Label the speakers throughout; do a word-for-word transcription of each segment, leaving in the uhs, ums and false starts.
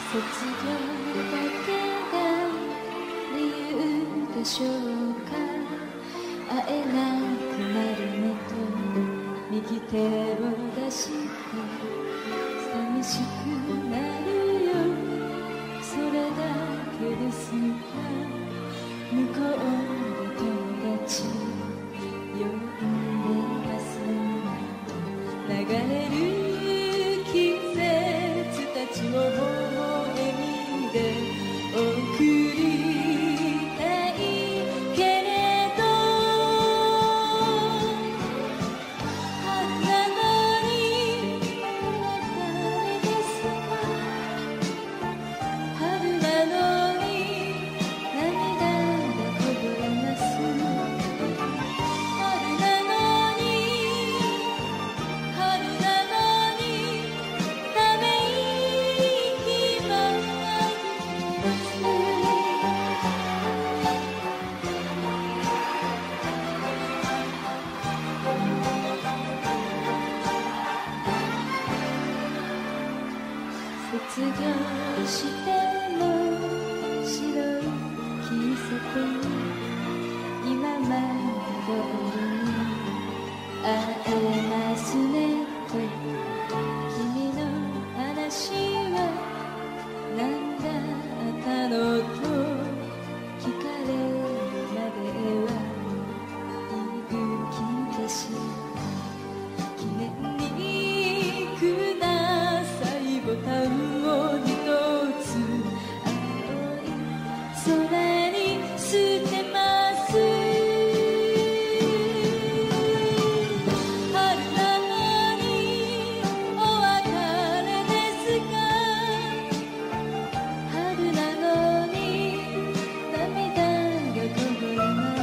Speaker 1: 卒業だけが理由でしょうか。会えなくなるのと右手を出して寂しくなるよ、それだけですが、向こうで友達呼んでますが、流れる季節たちを微笑みで送りたいけれど、春なのにお別れですか。春なのに涙がこぼれます。春なのに春なのにため息ばかります。卒業しても白い喫茶店、今まで通りに会えますねと君の話は何だったのと聞かれるまではいぶきだし、記念にくださいボタンを一つ青い空に捨てます。春なのにお別れですか。春なのに涙がこぼれます。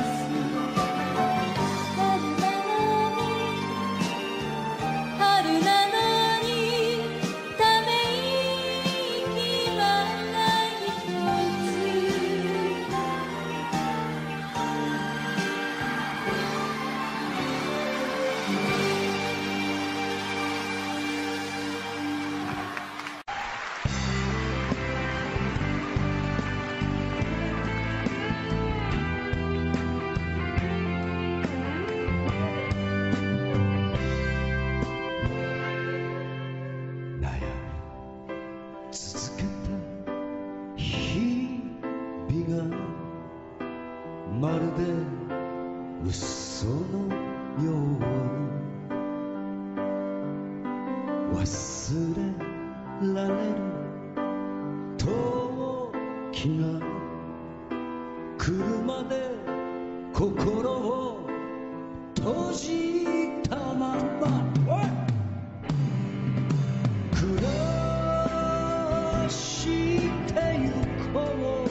Speaker 1: 春なのに春なのにため息は一つ。
Speaker 2: 悩み続けた日々がまるで嘘のように忘れられる時が来るまで心を閉じたまま暮らしてゆこう。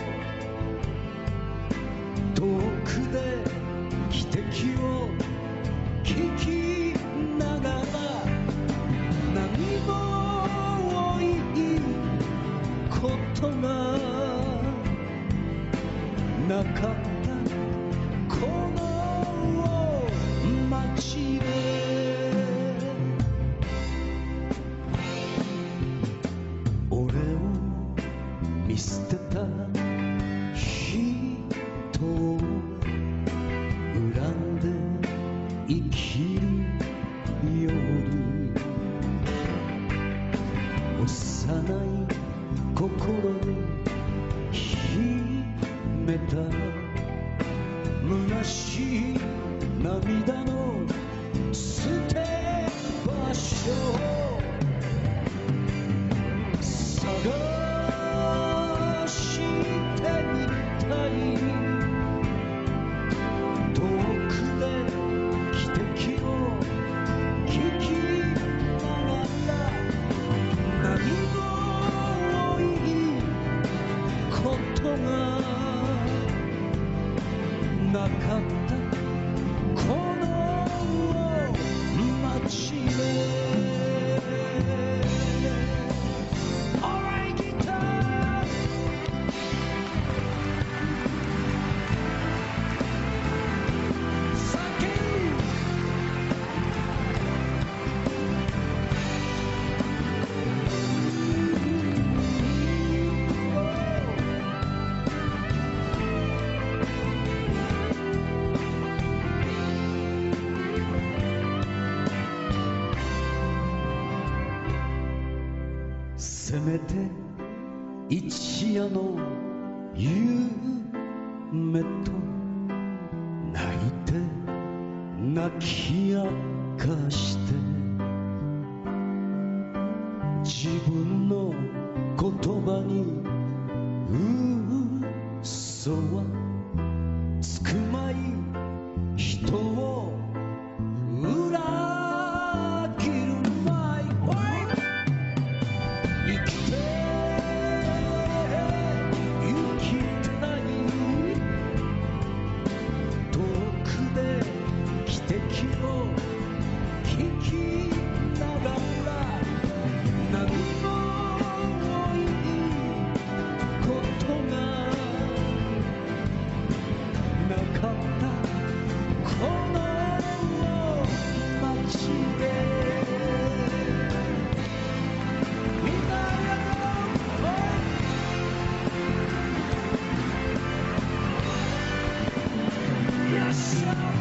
Speaker 2: 遠くで汽笛を聞きながら何もいいことがなかったこの街で。俺を見捨てた人を恨んで生きる夜、幼い心に秘めた虚しい涙の捨て場所を探してみたい。遠くで汽笛を聞きながら何もいいことがなかったこの街で。 Alright, せめて一夜の夢と泣いて泣き明かして自分の言葉に嘘はつくまい人を裏切るまい生きて生きてない遠くで汽笛を聞きながら何もいいことがなかったこの街でみんなありがとうよっしゃ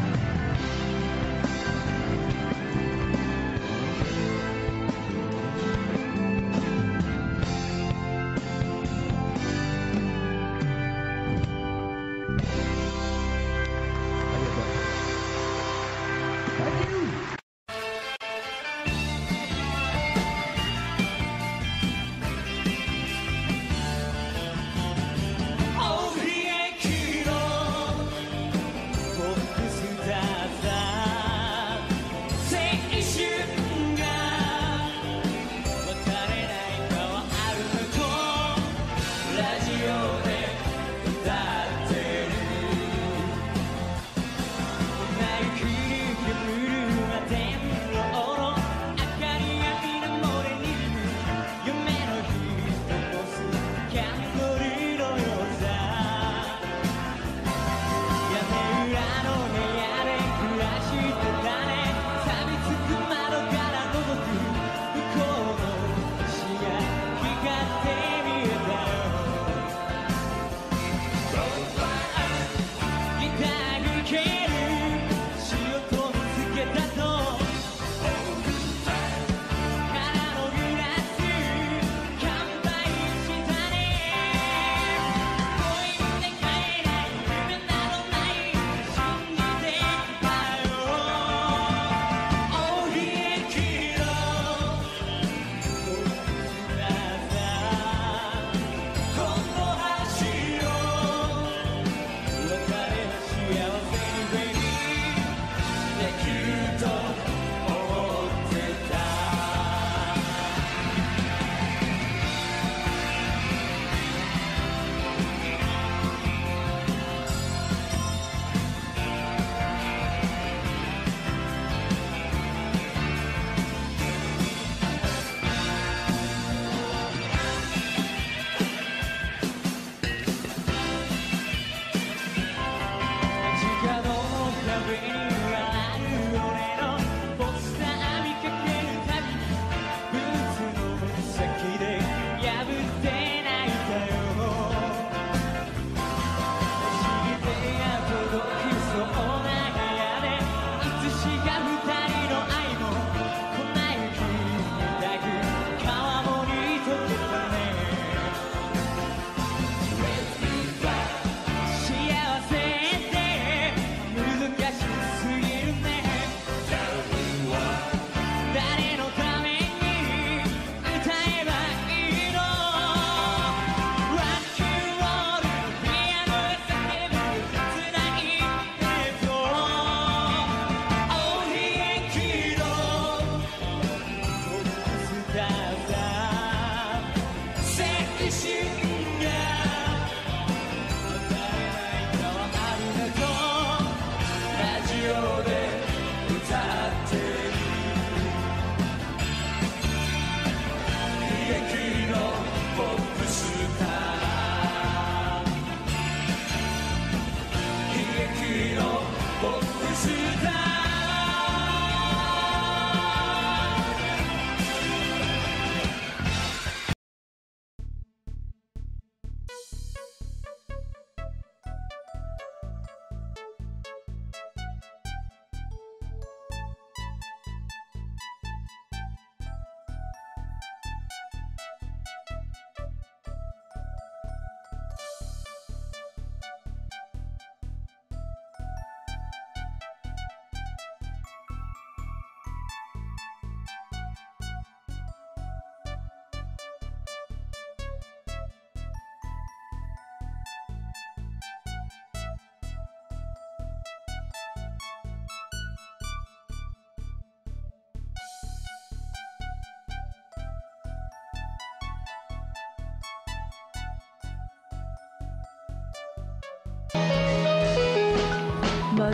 Speaker 3: 誰のために歌えばいい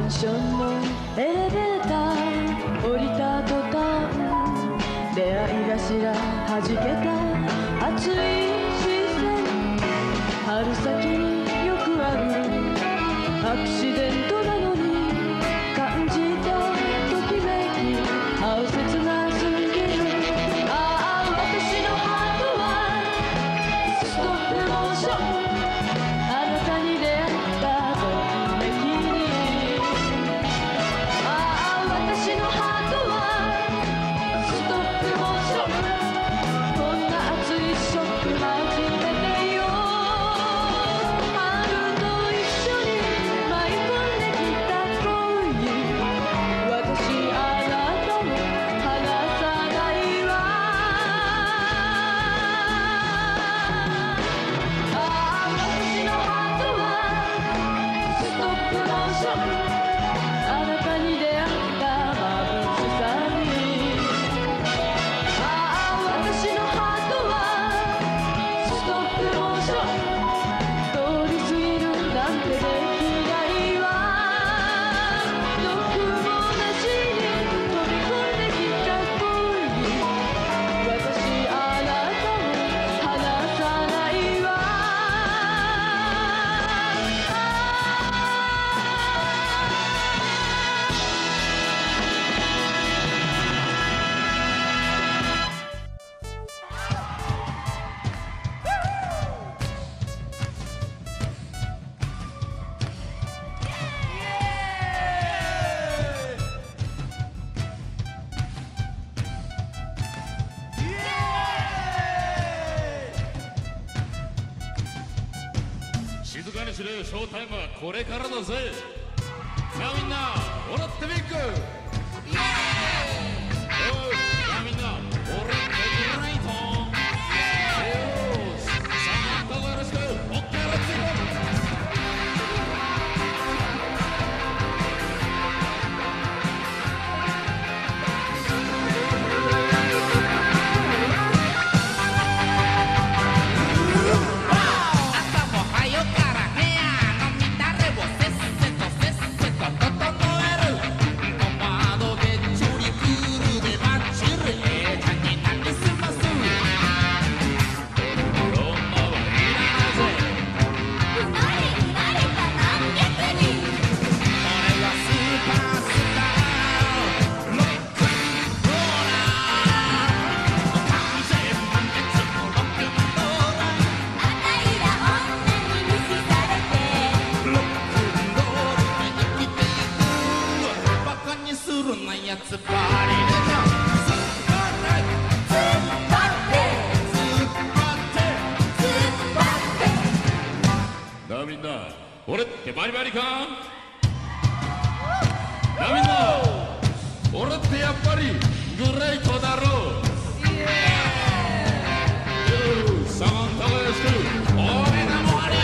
Speaker 1: ンションのエレベーター降りた途端出会い頭はじけた熱い視線春先によくあるアクシデントなのに感じたときめき青切なすぎるああ私のハートはストップモーションあなたに出会ったときめきにああ私のハートはストップモーションこんな熱いショック初めてよ春と一緒に舞い込んできた恋私あなたを離さないわああ私のハートはストップモーションあなたに出会った眩しさにああ私のハートはストップモーション通り過ぎるなんてできないわ毒もなしに飛び込んできた恋私あなたを離さないわ
Speaker 3: 静かにしろよ、ショータイムはこれからだぜ。なあみんな笑ってみっか。イエーイ。おい、なあみんな俺ってぐらいと。よーし、さあどうぞよろしく。オッケー、レッツゴー。
Speaker 4: 朝も早から部屋の乱れをせっせとせっせと整える小窓でちょりクールでバッチリええちゃんになりすます
Speaker 3: ロンマはいらないぜ。
Speaker 4: うなりになれた何百人俺はスーパースターロックンローラー完全無欠のロックンローラーあたいら女に無視されてロックンロールで生きていくバカにするなやつばりでしょ突っ張って突っ張って突っ張って突っ張って
Speaker 3: なあみんな俺ってバリバリか。なあみんな俺ってやっぱりグレートだろう。よー、さあどうぞよろしく。俺がもあり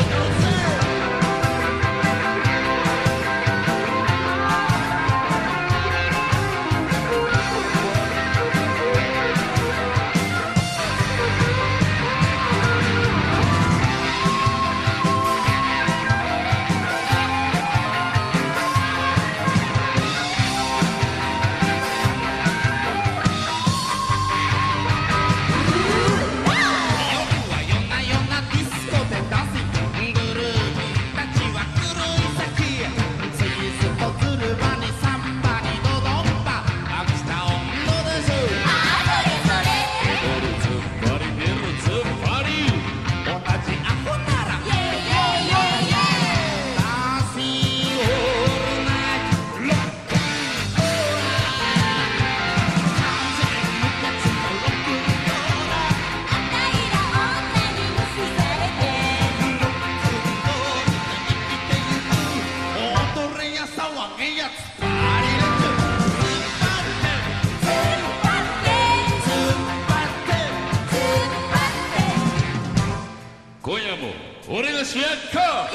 Speaker 3: 俺が主役か。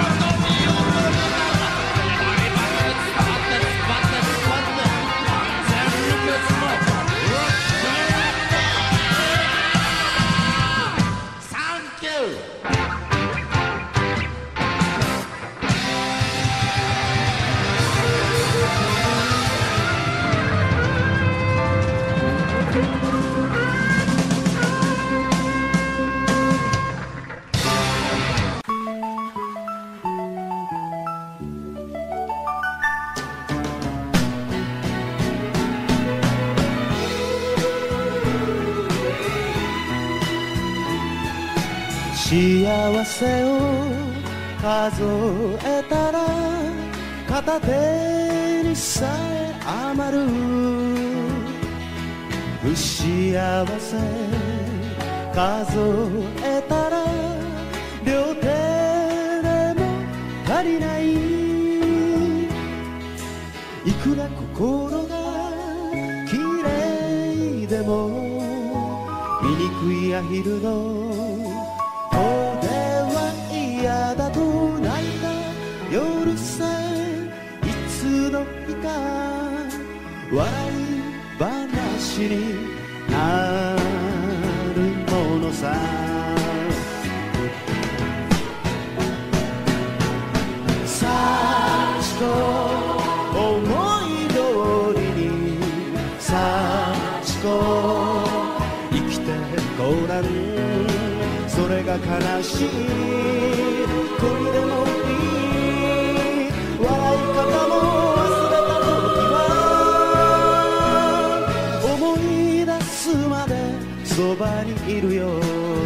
Speaker 4: 「
Speaker 5: 幸せを数えたら片手にさえ余る不幸せ数えたら両手でも足りないいくら心が綺麗でも醜いアヒルの俺は嫌だと泣いた夜さえいつの日か笑い話になるものさ幸子思い通りに幸子生きてごらんそれが悲しい恋でもいい笑い方も忘れた時は思い出すまでそばにいるよ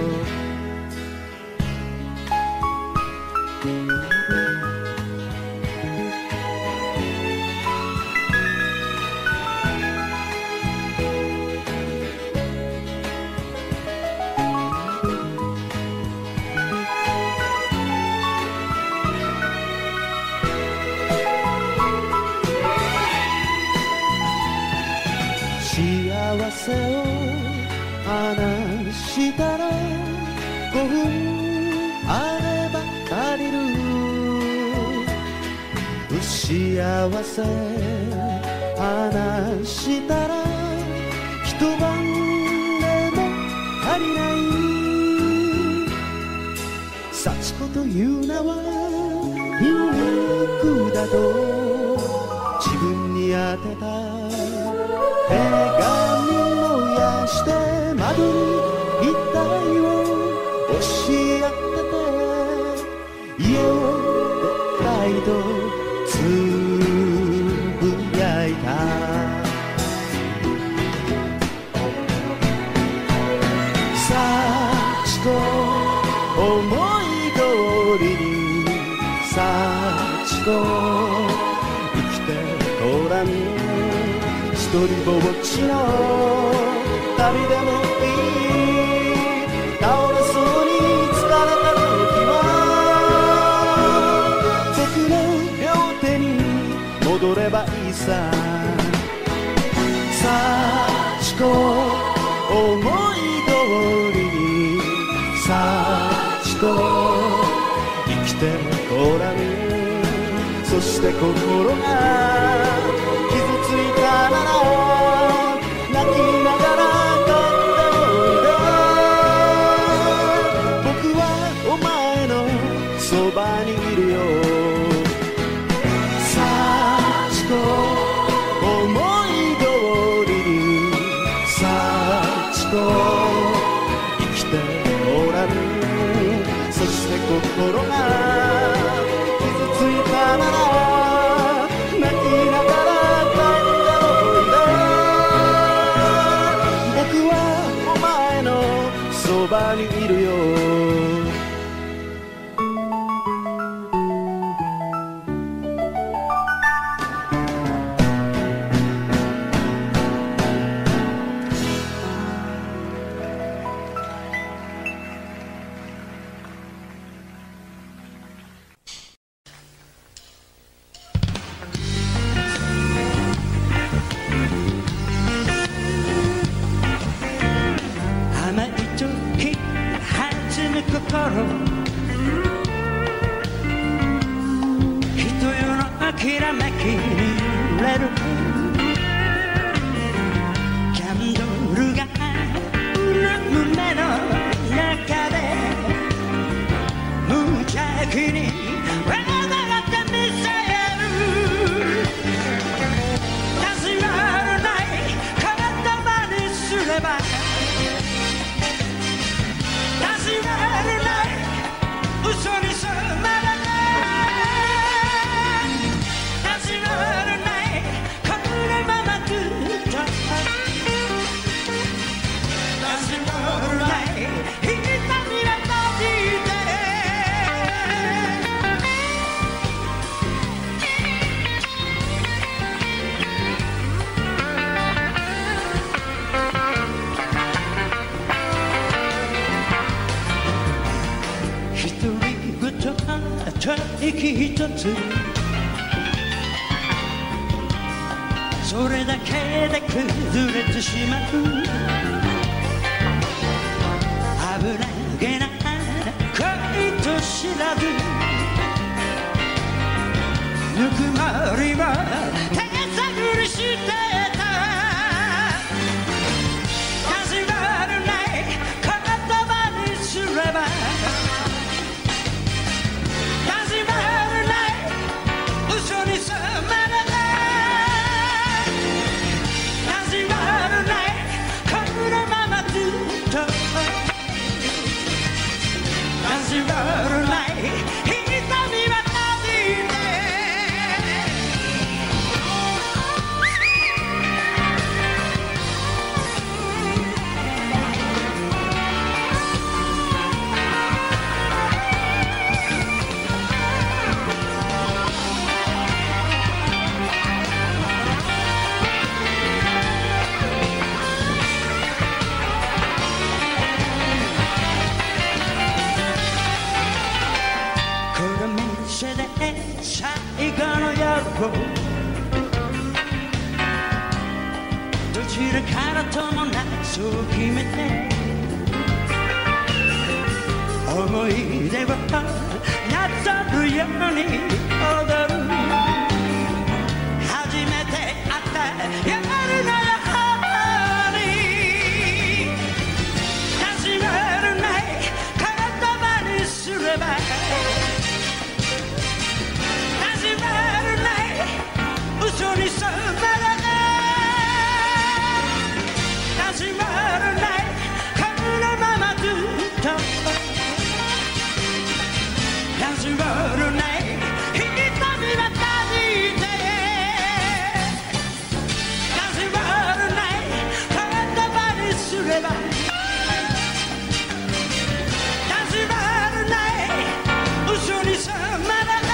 Speaker 5: 幸せを話したらごふんあれば足りる不幸せ話したら一晩でも足りない幸子という名は皮肉だと自分に当てた手紙燃やして窓に遺体を押し当てて家を出たいとつぶやいた幸子思い通りに幸子生きてごらん一人ぼっちの旅でもいい倒れそうに疲れた時は僕の両手に戻ればいいさ幸子思い通りに幸子生きてごらんそして心が傷ついたなら泣きながら帰っておいで僕はお前のそばにいるよ幸子思い通りに幸子生きておらんそして心が傷ついたなら泣きながらそばにいるよ
Speaker 4: 「ひたみらとじて」
Speaker 5: た息一つそれだけで崩れてしまう危なげな恋と知らずぬくもりも手探りしてた始まらない言葉にすれば始まらない嘘に染まらない始まらないこのままずっと始まらない瞳は旅で最後の夜をどちらからともなくそう決めて思い出をなぞるように踊る初めて会った夜のように始まらない言葉にすれば嘘に染まらない始まらないこのままずっと始まらない瞳は旅で始まらない言葉にすれば始まらない嘘に染まらない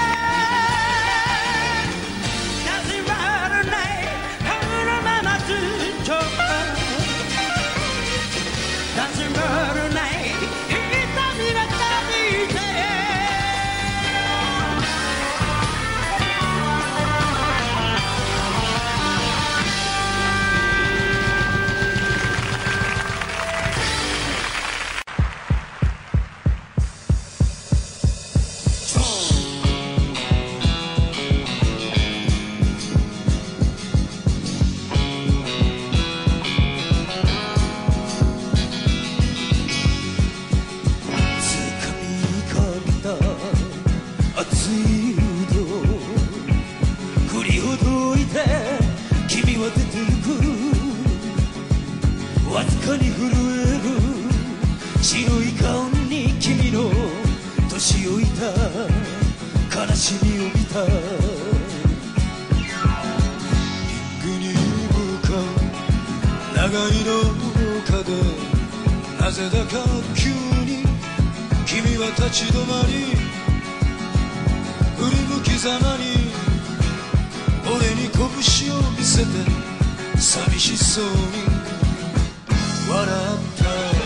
Speaker 5: 立ち止まり振り向きざまに俺に拳を見せて寂しそうに笑った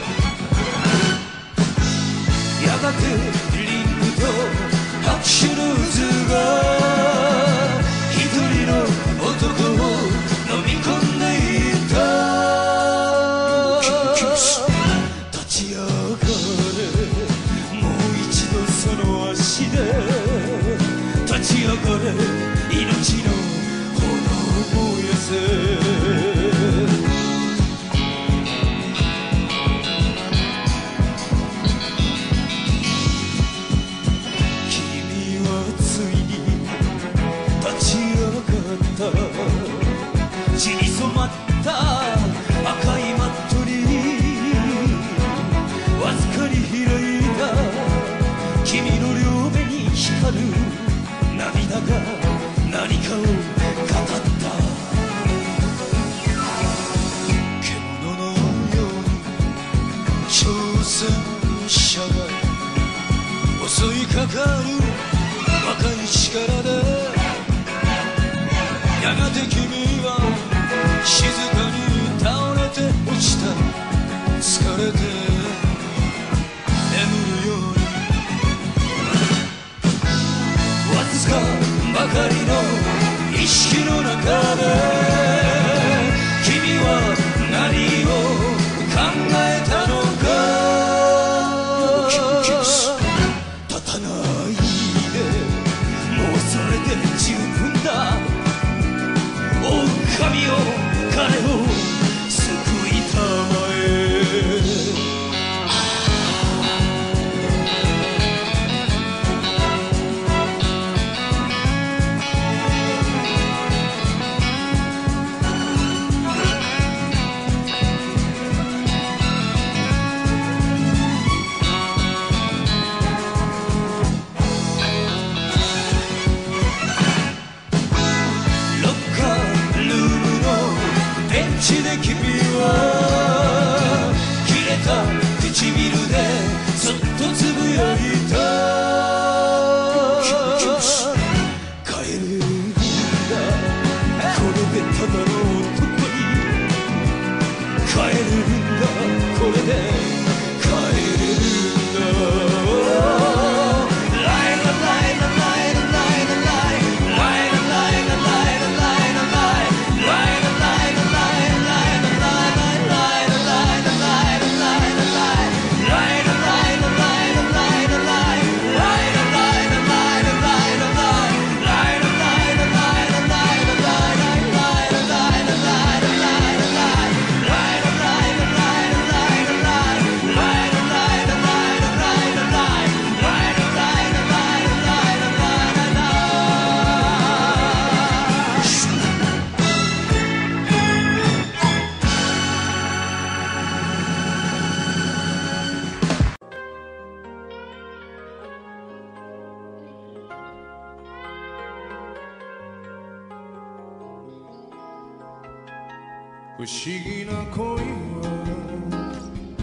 Speaker 5: やがてリングと拍手の渦が一人の男を飲み込んでいった立ち上がれその足で立ち上がれ命の炎を燃やせ君はついに立ち上がった血に染まった赤いマットにわずかに開いた君の両目に光る涙が何かを語った獣のように挑戦者が襲いかかる若い力でやがて君は静かに倒れて落ちた疲れて眠るように
Speaker 2: 識の中で君は何を考えたのか。立たないでもうそれで十分だ。おう神よ彼を救いたまえ。で君は切れた唇でそっとつぶやいた。帰るんだこれでただの男に。帰るんだこれで帰れるんだ。
Speaker 6: 不思議な恋は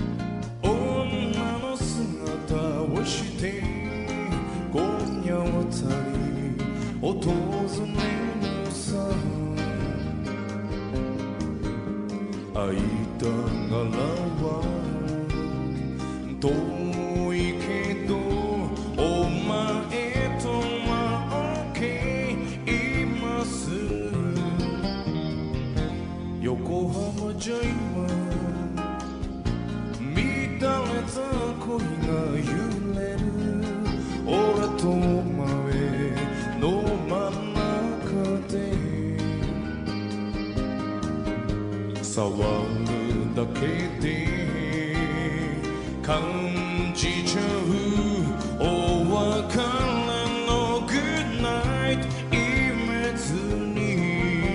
Speaker 6: 女の姿をして今夜あたり訪れるさ。間柄は遠いけどお前とは OK います。横浜じゃ今乱れた恋が揺れる。俺とお前の真ん中で触るだけで感じちゃうお別れのグッナイト言えずに。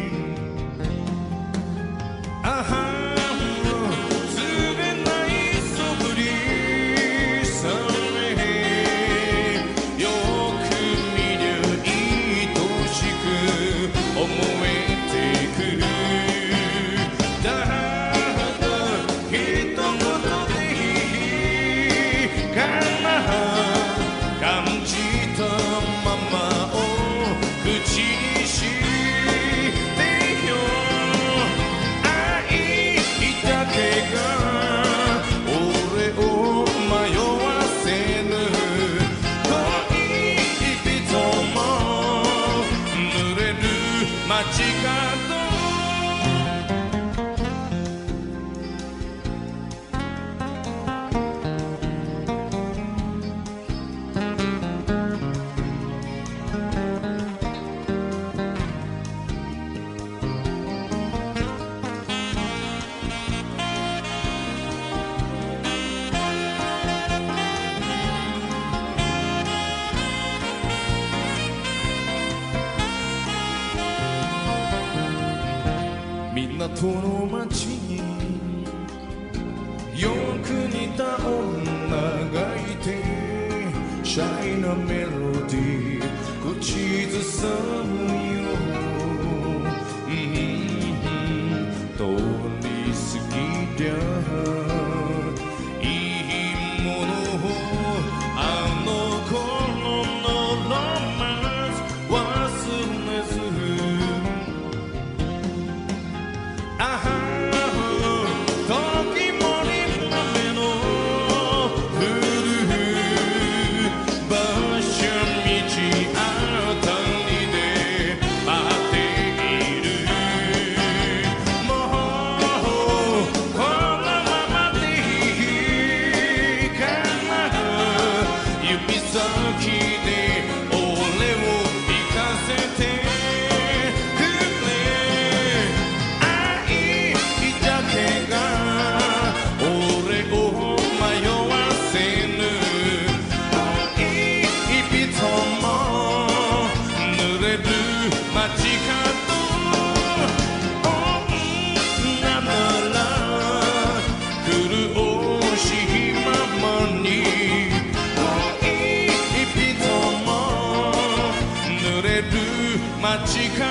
Speaker 6: あはつれないそぶりさえよく見りゃ愛しく思えてくる。だから一言でいいから感じたままを口にしてよ。俺を迷わせぬ恋人も濡れる街角。港の街によく似た女がいてシャイなメロディー口ずさむよ。うん、通り過ぎりゃいいものをあの頃のロマンス忘れず。あは時もりの目の古い馬車道あたりで待って街角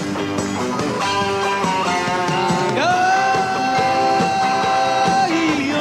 Speaker 5: 長い夜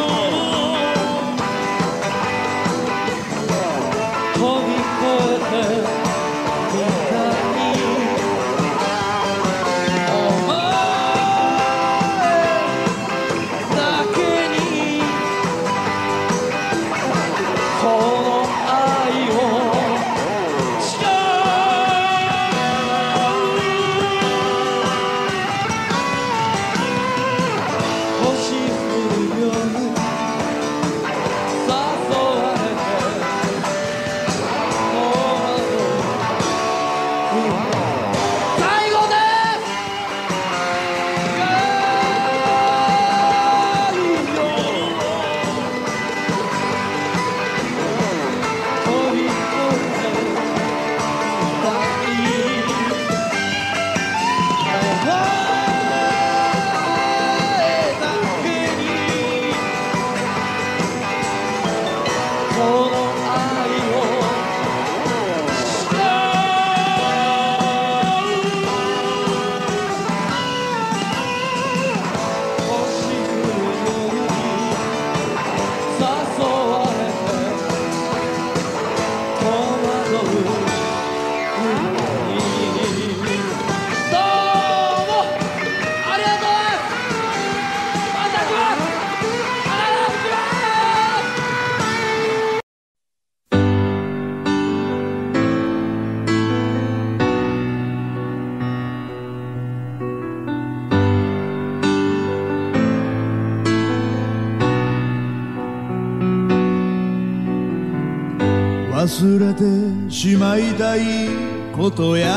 Speaker 7: 忘れてしまいたいことや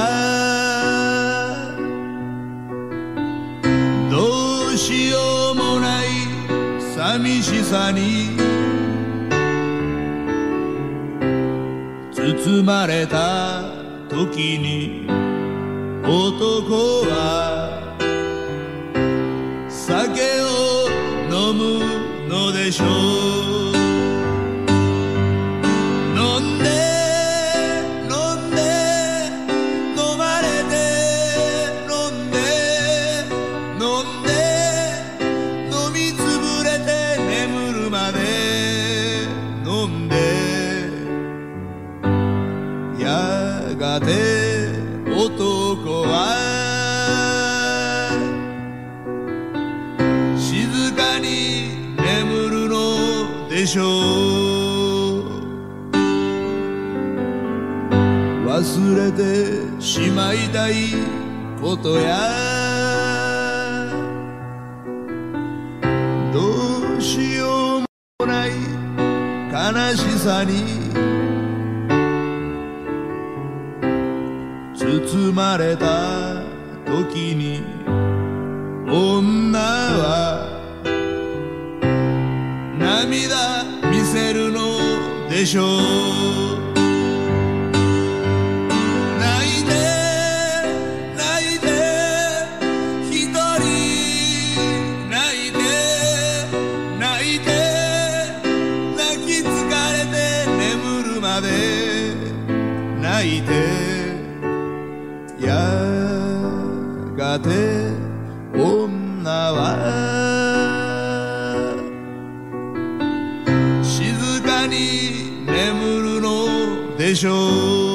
Speaker 7: どうしようもない寂しさに包まれた時に男は酒を飲むのでしょう。飲んで飲んで飲まれて飲んで飲んで飲みつぶれて眠るまで飲んでやがて男は静かに眠るのでしょう。忘れてしまいたいことやどうしようもない悲しさに包まれた時に女は涙見せるのでしょう。泣いて泣いて一人泣いて泣いて泣き疲れて眠るまで泣いてやがて女は静かに眠るのでしょう。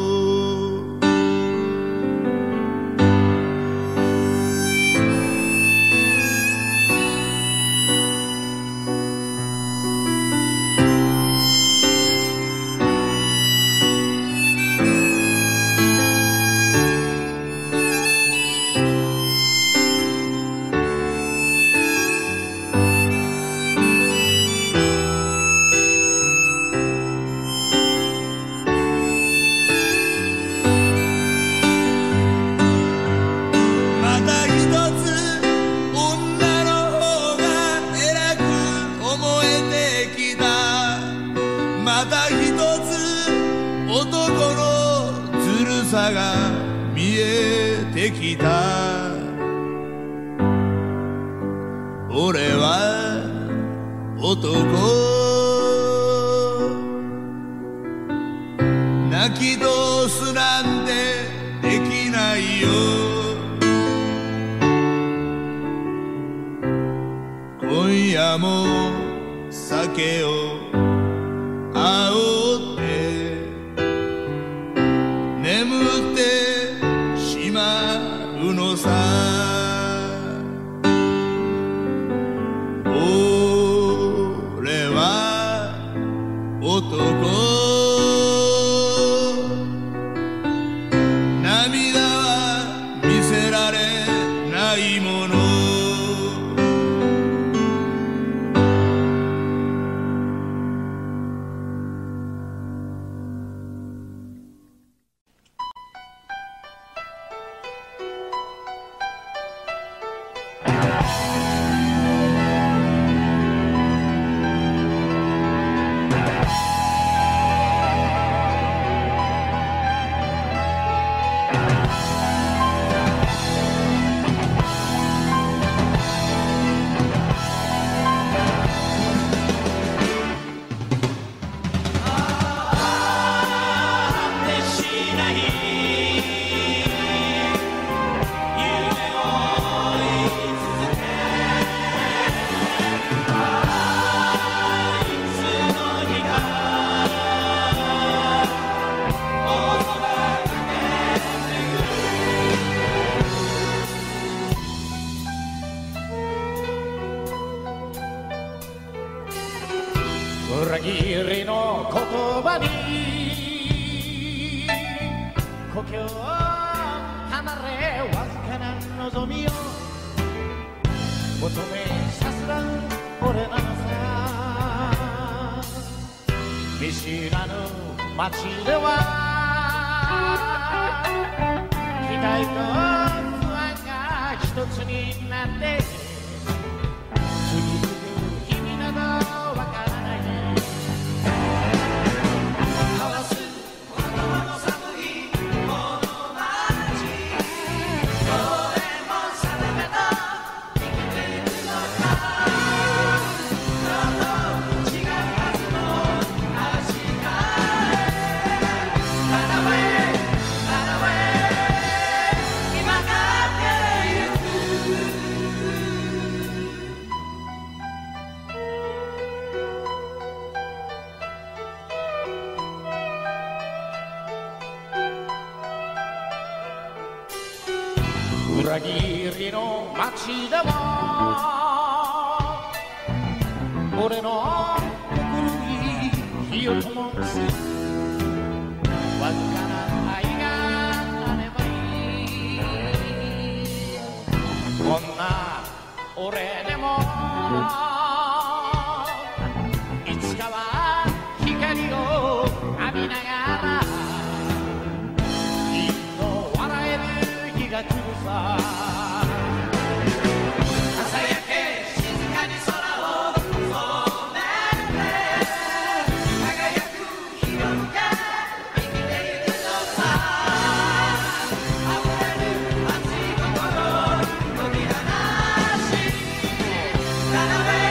Speaker 7: が見えてきた。俺は男泣き通すなんてできないよ。今夜も酒を煽って眠ってしまうのさ。俺は男、涙は見せられないもの。
Speaker 4: 裏切りの言葉に故郷を離れわずかな望みを求めさすらう俺なのさ。見知らぬ街では期待と不安が一つになって次来る日々などわからない交わす言葉の寒いこの街どれも定めと生きていくのかどう違うはずの明日裏切りの街でも俺の心に火を灯すわずかな愛があればいいこんな俺でもいつかは光を浴びながらきっと笑える日が来るさ
Speaker 7: Run away!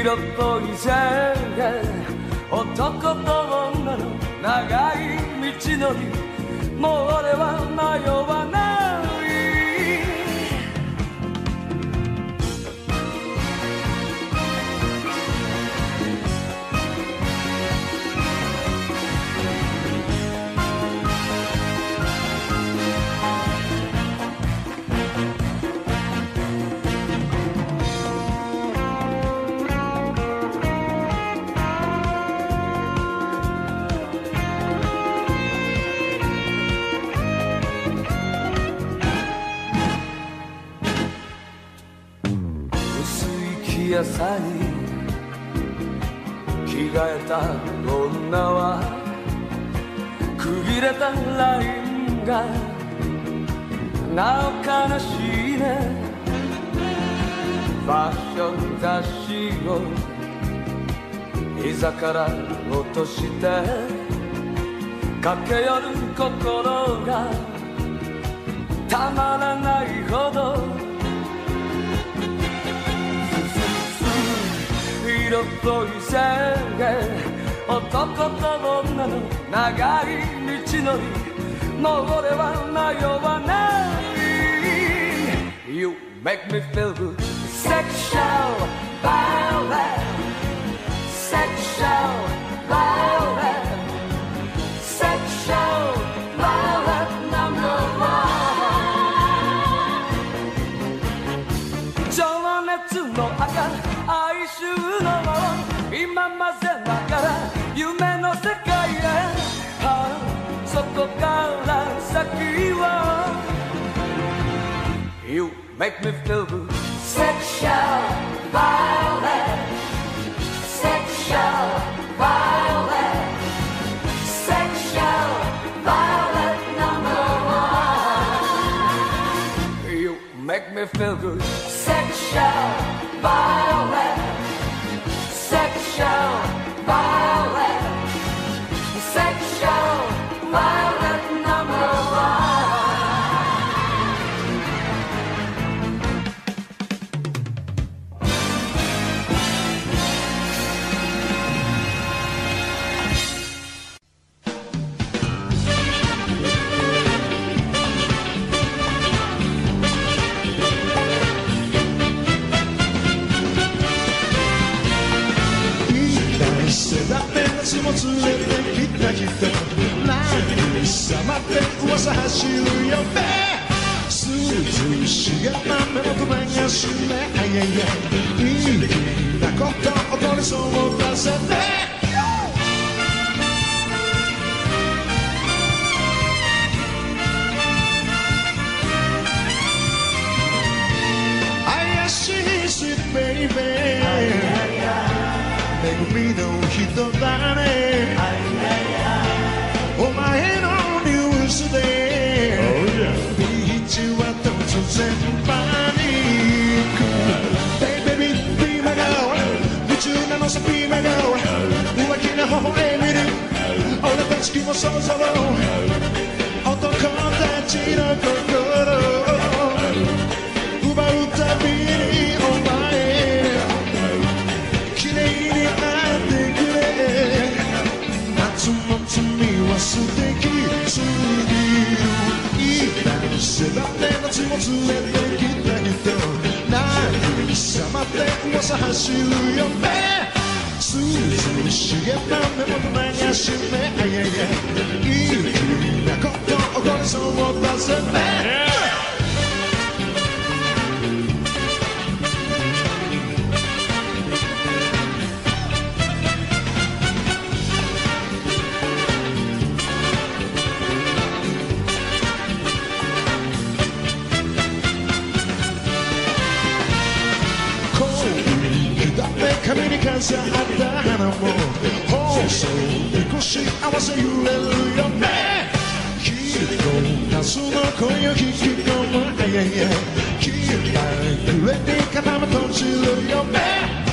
Speaker 5: 色っぽい線で男と女の長い道のり、もう俺は迷わない。朝に着替えた女はくびれたラインがなお悲しいね。ファッション雑誌を膝から落として駆け寄る心がたまらないほど色っぽい線で男と女の長い道のり、もう俺は迷わない。 You make me feel good Sexual violence Sexual violence Sexual violence number one 情熱の赤哀愁の今混ぜながら夢の世界へ、ああそこから先は You make me feel good Sexual violence Sexual violence Sexual violence number one You make me feel good Sexual violence Sexual violence Sexual violence number one
Speaker 8: 夏も連れてきた人何様って噂走るよね。涼しげな目元流し目あややいいなこと起こりそうだぜね。怪しいしベイベー恵みの人だね。お前のニュースでビーチは突然パニック。ベイベビービーマガオ夢中なのさビーマガオ浮気な微笑みる俺たちもそろそろ男たちの心を奪うたびにお前綺麗に夏の罪は素敵すぎる。いい男性だって夏も連れてきた人何様って噂走るよね。涼しげな目元流し目あややいいなこと起こりそうだぜね。髪に飾った花も放送で腰合わせ揺れるよね。きっと夏の声を引き込むあややきらくれに肩も閉じるよね。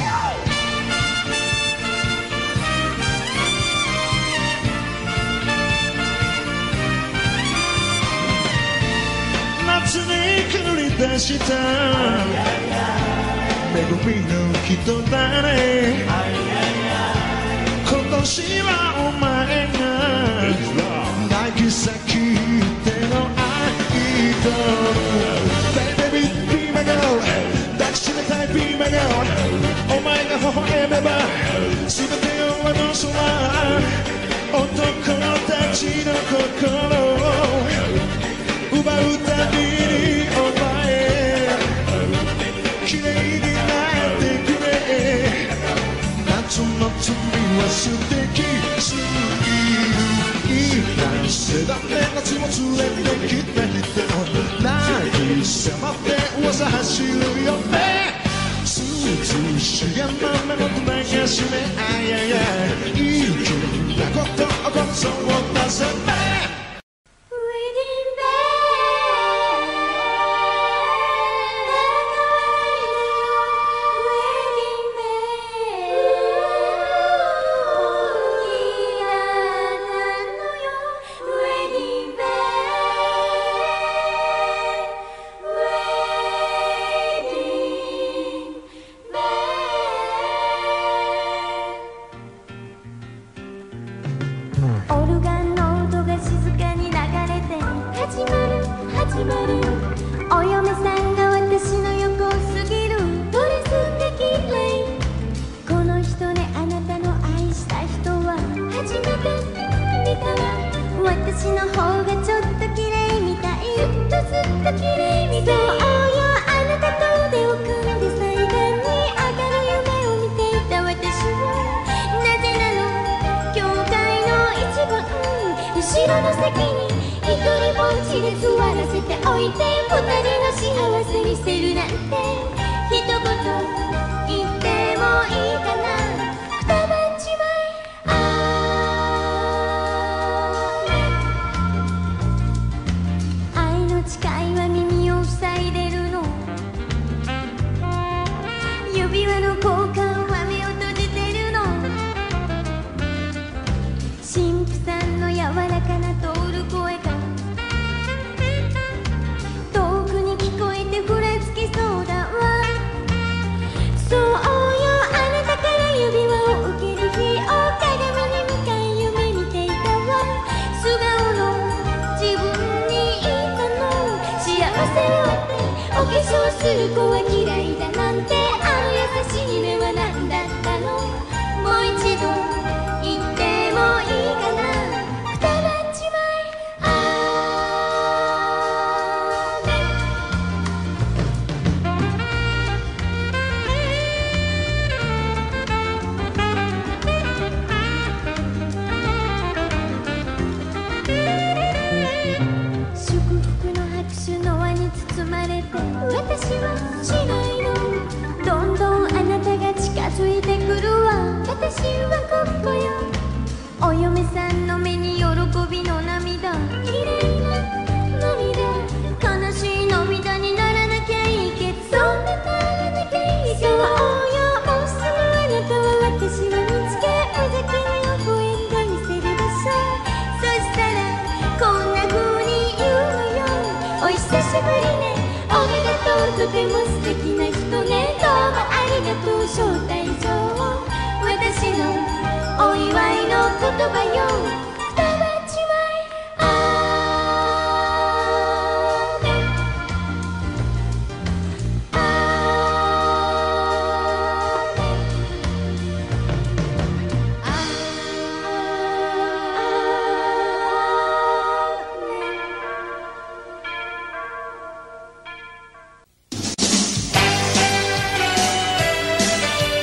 Speaker 8: 夏に繰り出した恵みの人だね今年はお前が泣き裂き手のアイドル Baby be my girl 抱きしめたい be my girl お前が微笑めば全てを戻すわ男たちの心を奪うたびにお前綺麗になってくれ夏の罪は素敵すぎるいい男性だって夏も連れてきた人何迫って噂走るよね涼しげな目の流し目あややいいなことこそを出せね
Speaker 1: オルガンの音が静かに流れて始まる始まるお嫁さんが私の横を過ぎるドレスが綺麗この人ねあなたの愛した人は初めて見たわ私の方がちょっと綺麗みたいずっとずっと綺麗みたいそうよあなたと腕を組んで祭壇に上がる夢を見ていた私はなぜなの教会の一番後ろの席に一人ぼっちで座らせておいて二人の幸せにせるなんて一言言ってもいいかなくたばっちまいああ愛の誓いは耳を塞いでるの指輪の交換は目を閉じてるの神父さんの柔らかな通る声が遠くに聞こえてふらつきそうだわそうよあなたから指輪を受ける日を鏡に向かい夢見ていたわ素顔の自分に言ったの幸せをあってお化粧する子は嫌いだなんてあの優しい夢は何だったのもう一度言ってもいいかなくたばっちまいあ祝福の拍手の輪に包まれて私はしないのどんどんあなたが近づいてくるわ私はここよお嫁さんの目に喜びの涙綺麗な涙悲しい涙にならなきゃいいけどそんなならなきゃいいそうよもうすぐあなたは私を見つけ無邪気に微笑んでみせるでしょそしたらこんな風に言うのよお久しぶりねおめでとうとても素敵な人ねどうもありがとう招待状私のお祝いの言葉よくたばっちまいあーあーあー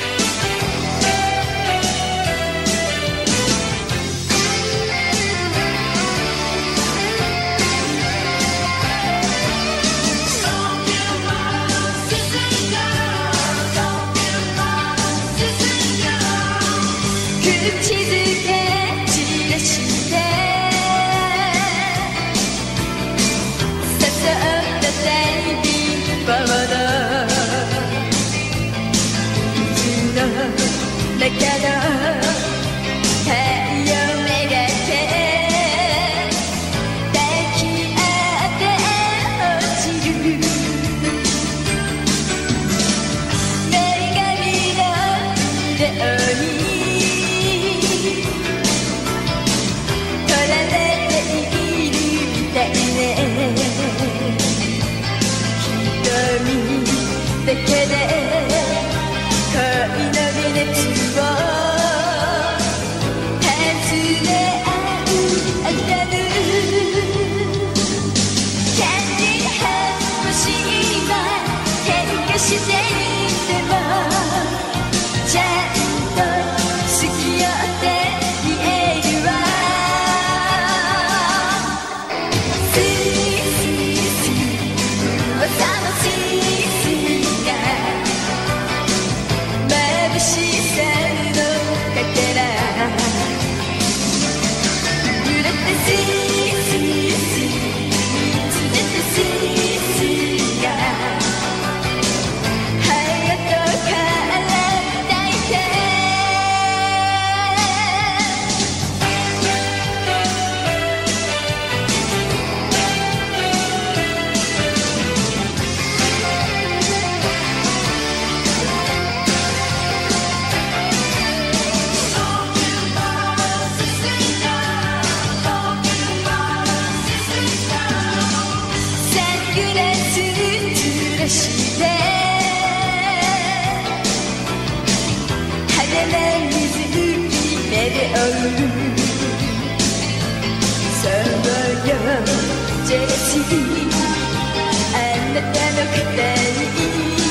Speaker 1: そうよジェラシーあなたの肩に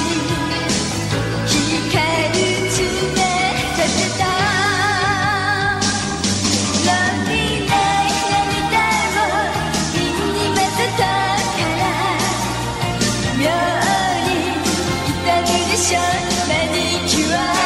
Speaker 1: 光る爪立てたロンリーな涙を瓶に混ぜたから妙に痛むでしょマニキュア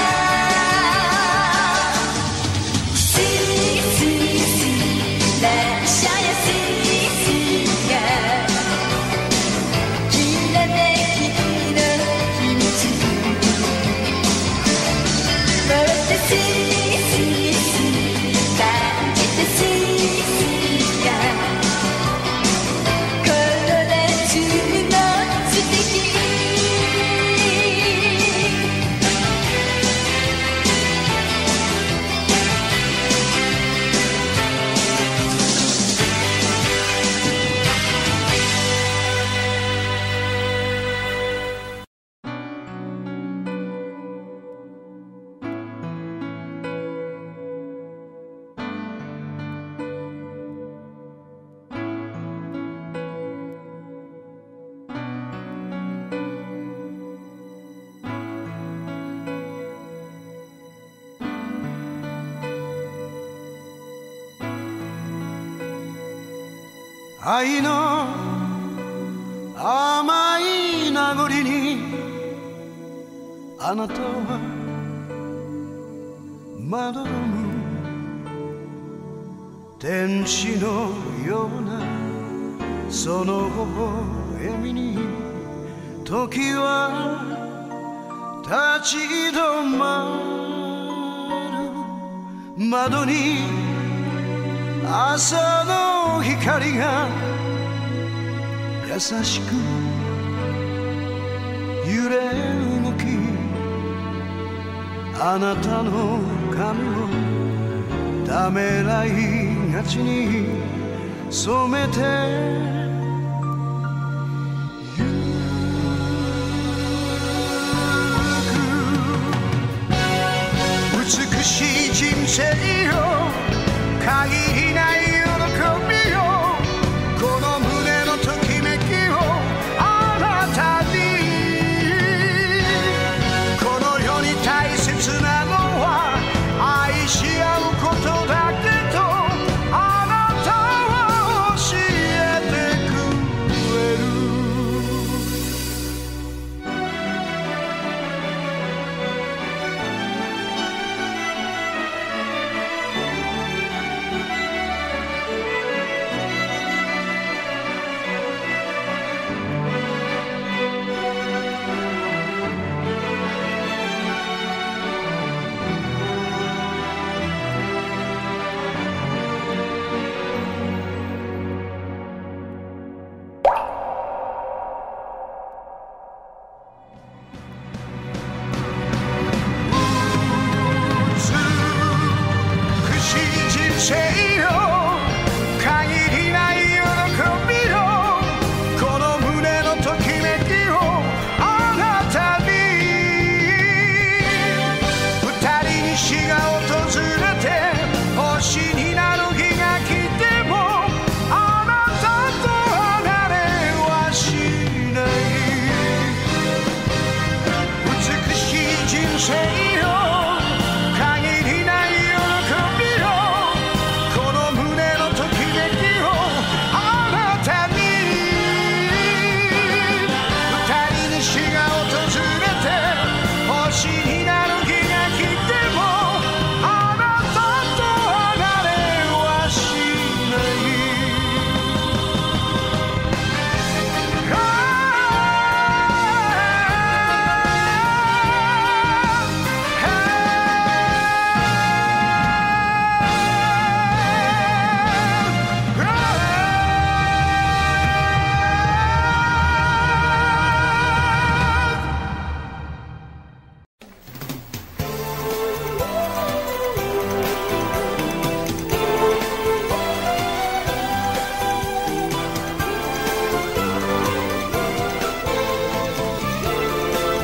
Speaker 5: 愛の甘い名残にあなたはまどろむ天使のようなその微笑みに時は立ち止まる窓に朝の光が優しく揺れ動きあなたの髪をためらいがちに染めてゆく美しい人生よ限りない喜びよこの胸のときめきをあなたにこの世に大切なのは愛し合うことだけとあなたは教えてくれる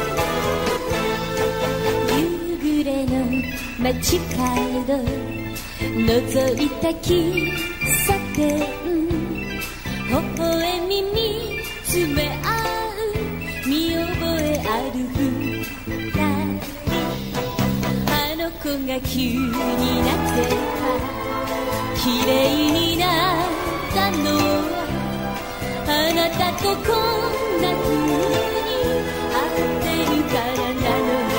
Speaker 1: 街角覗いた喫茶店微笑み見つめ合う見覚えある二人あの子が急になぜか綺麗になったのはあなたとこんな風に会ってるからなのね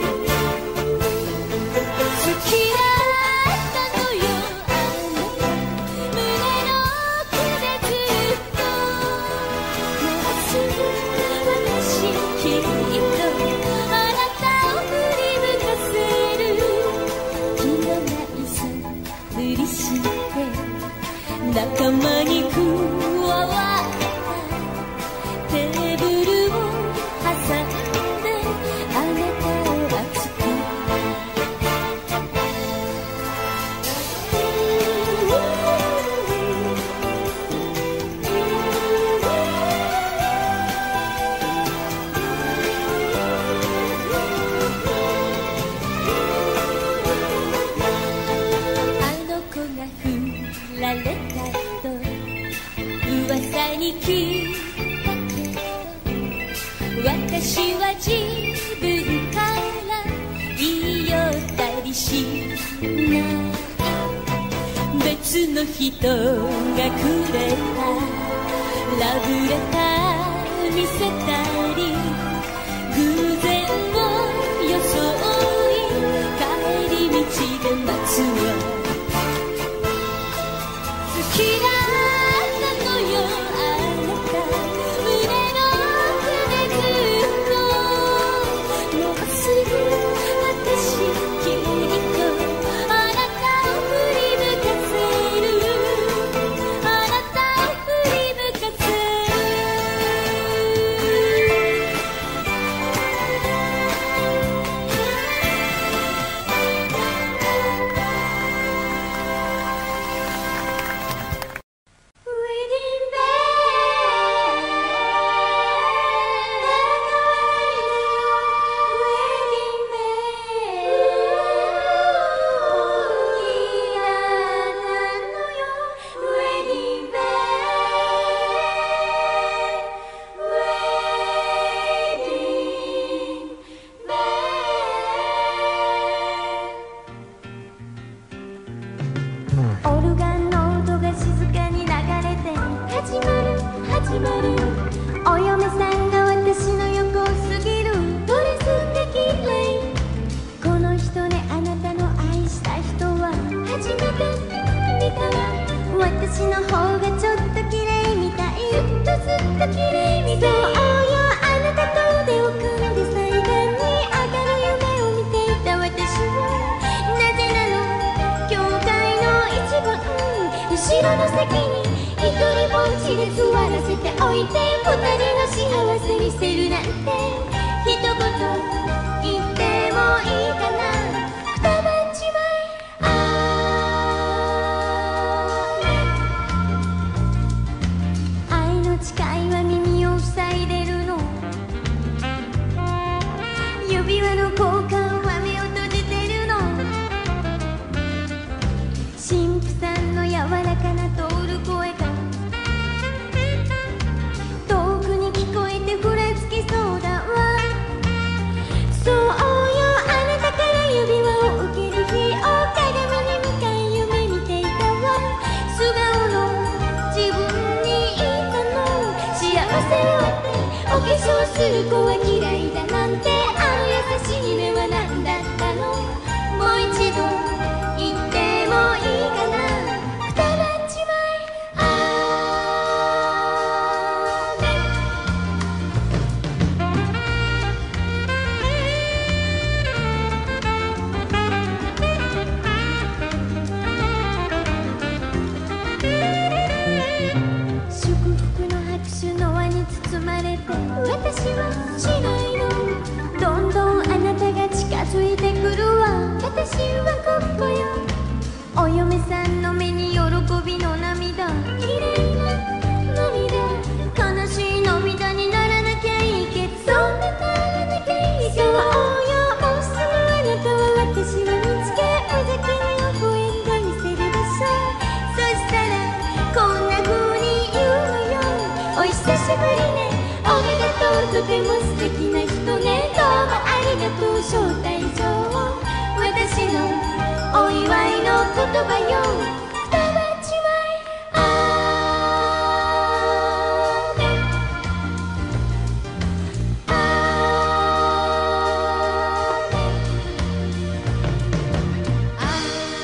Speaker 1: 好きだったのよあなた胸の奥でずっともうすぐ私きっとあなたを振り向かせる気のないそぶりして仲間に加わったテーブルを挟んであなたを熱くあの子が振られたと噂に聞いたけど私は自分から言い寄ったりしない別の人がくれたラブレター見せたり偶然を装い帰り道で待つわ好きだったのよあなた胸の奥でずっともうすぐ私きっとあなたを振り向かせるあなたを振り向かせるオルガンの音が静かに流れて始まる始まるお嫁さんが私の横を過ぎるドレスで綺麗この人ねあなたの愛した人は初めて見たわ私の方がちょっと綺麗みたいずっとずっと綺麗みたいそうよあなたと腕を組んで最後に上がる夢を見ていた私はなぜなの教会の一番後ろの席に一人ぼっちで座らせておいて二人の幸せにせるなんて一言言ってもいいかな二晩ちまえああ愛の誓いは耳を塞いでるの指輪の交換は目を閉じてるの神父さんの柔らかな通る声が遠くに聞こえてふらつきそうだわとても素敵な人ね。どうもありがとう招待状、私のお祝いの言葉よ。二鉢ワインあめあめあ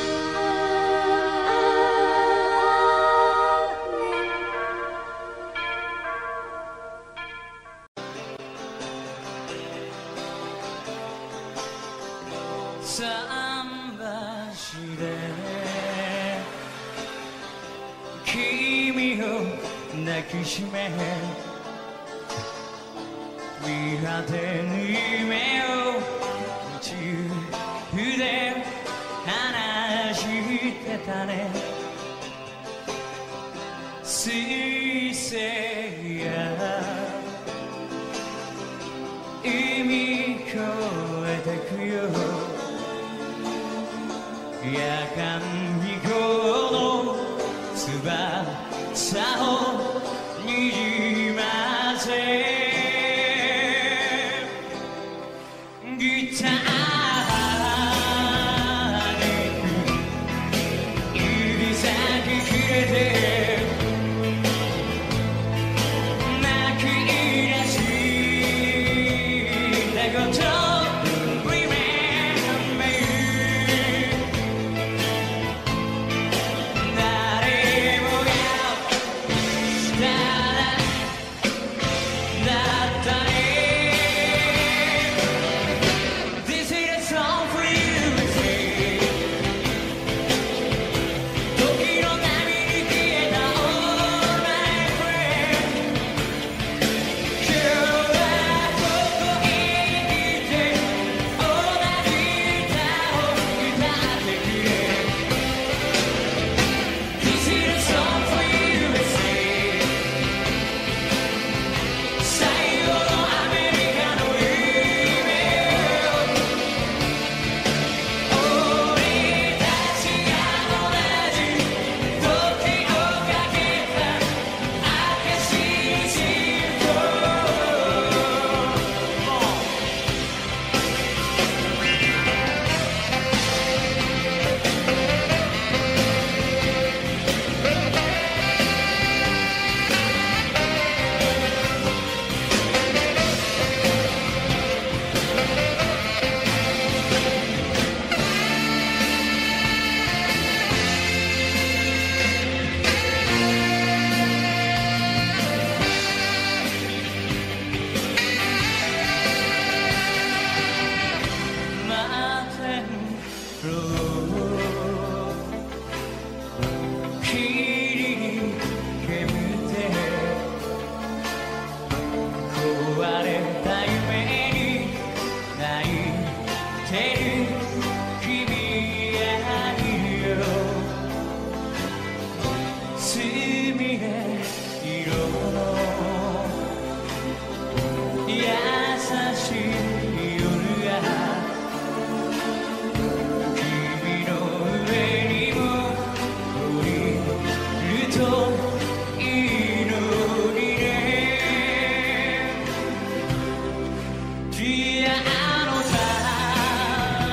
Speaker 4: 桟橋で君を抱きしめ見果てぬ夢を口で話してたね。水星や海越えてくよ。夜間飛行の翼をにじませギターに指先くれて泣き出したこと Yeah.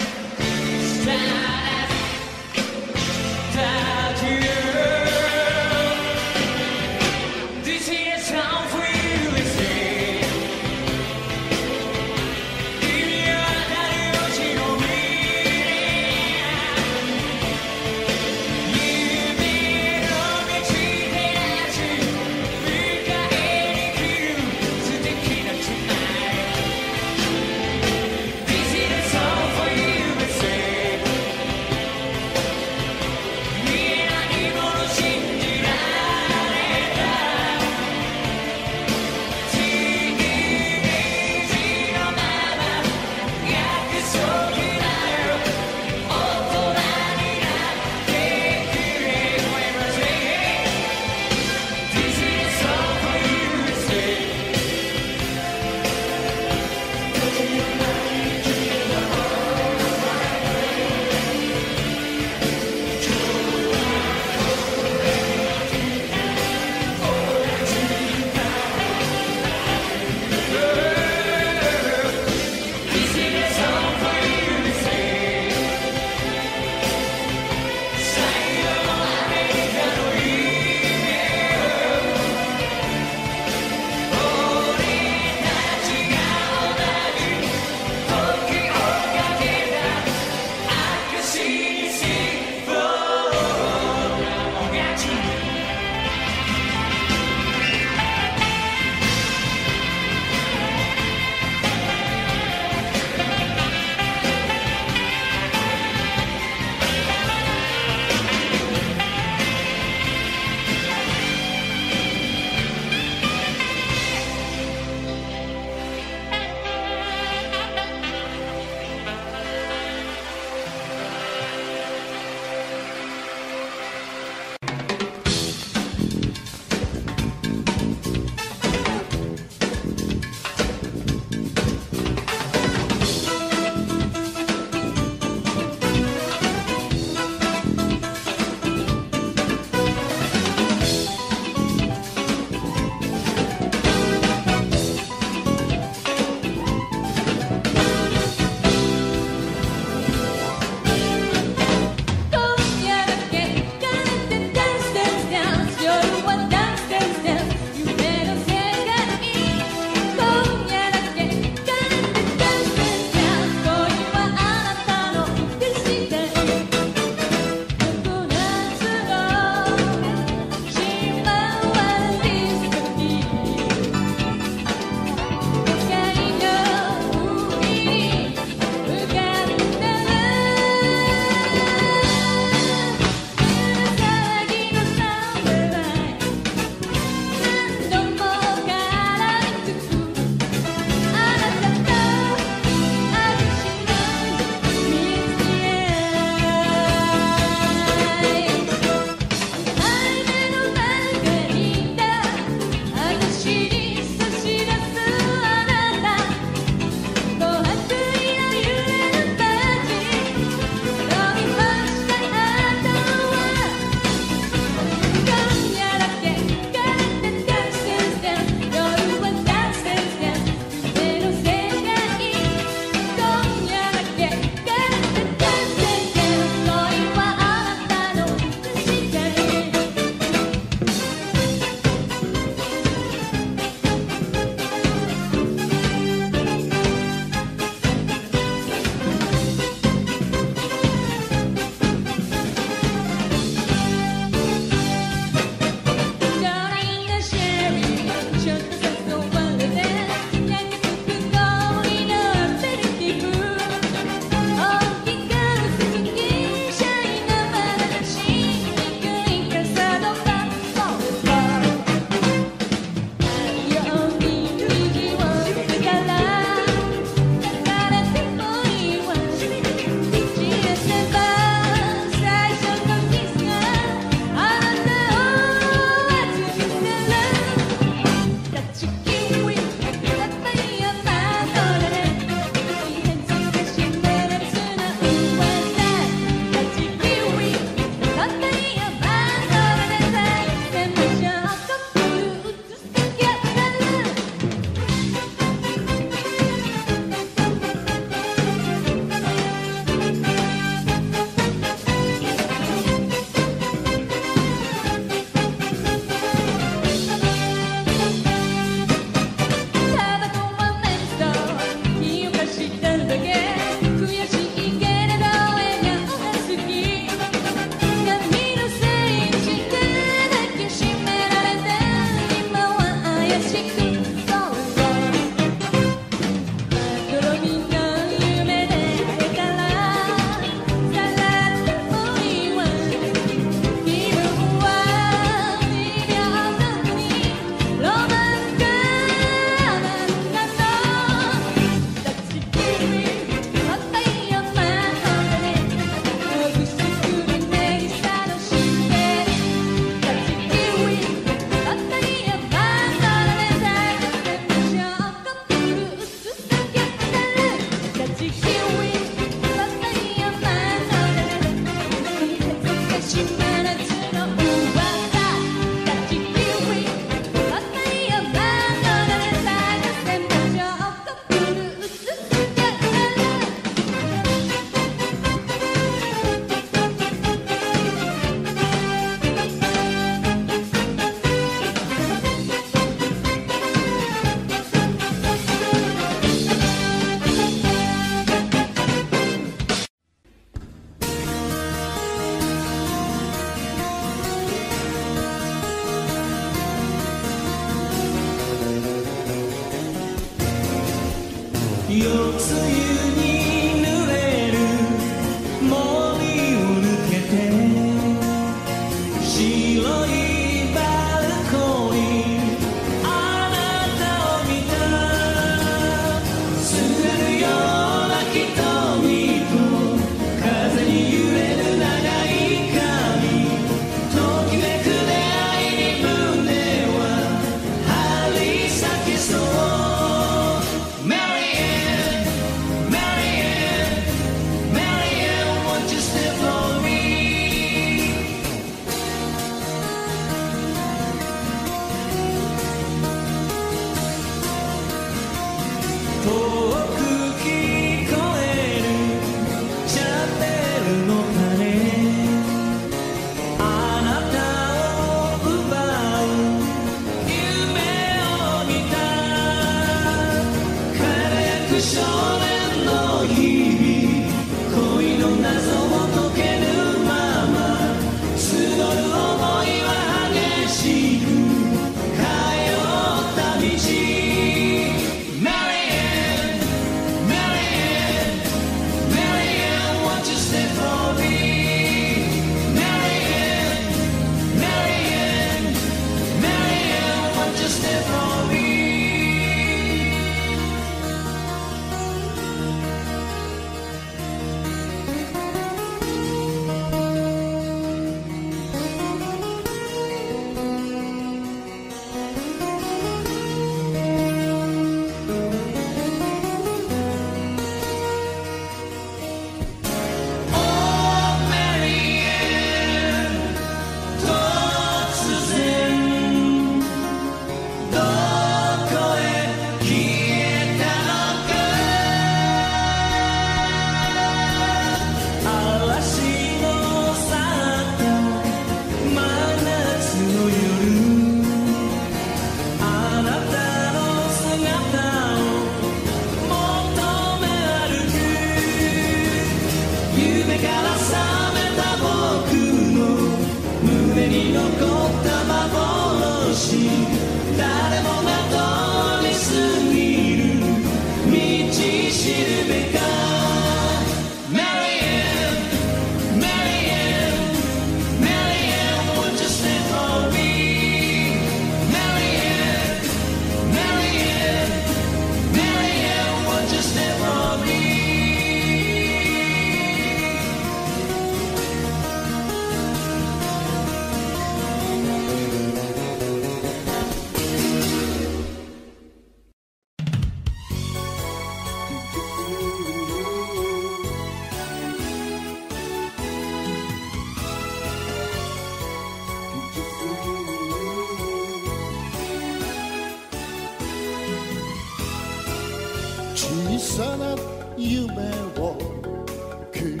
Speaker 8: 小さな夢を唇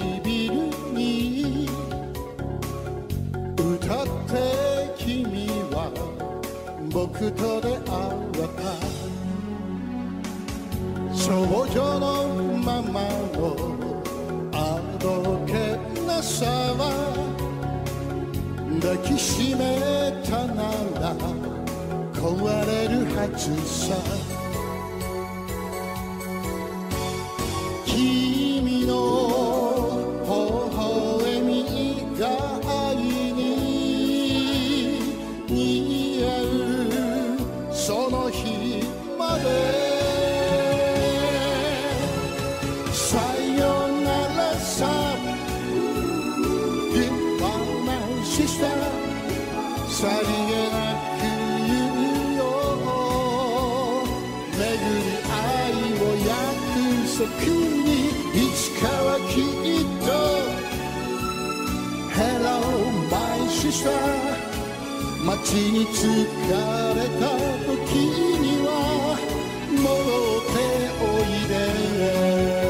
Speaker 8: に歌って君は僕と出会った少女のままのあどけなさは抱きしめたなら壊れるはずさ君の微笑みが愛に似合うその日までさよならさ Goodbye sister さりげなく言うよ巡り愛を約束いつかはきっと Hello my sister 街に疲れた時には戻っておいで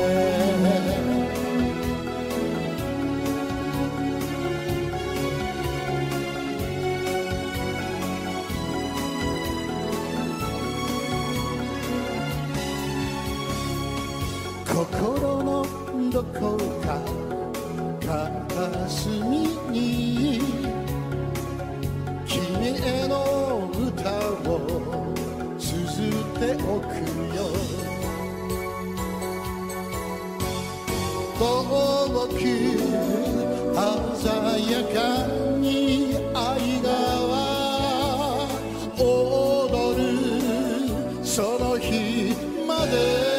Speaker 8: 心のどこか片隅に君への歌を綴っておくよ鮮やかに愛川踊るその日まで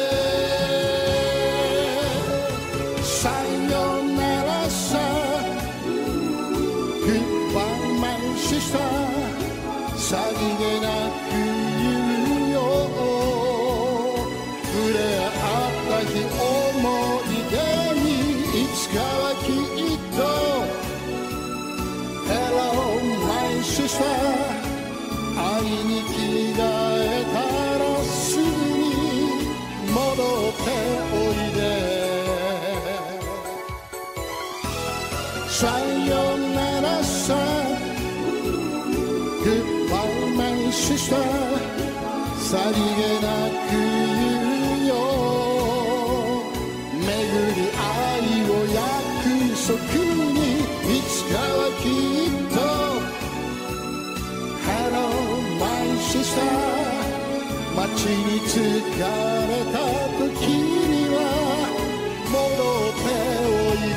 Speaker 8: さよならさ Goodbye my sister さりげなく言うよ触れ合った日思い出にいつかはきっと Hello my sister 愛に着替えたらすぐに戻っておいでさよならさ Goodbye my sister さりげなく言うよ巡る愛を約束にいつかはきっと Hello my sister 街に疲れた時には戻っておいで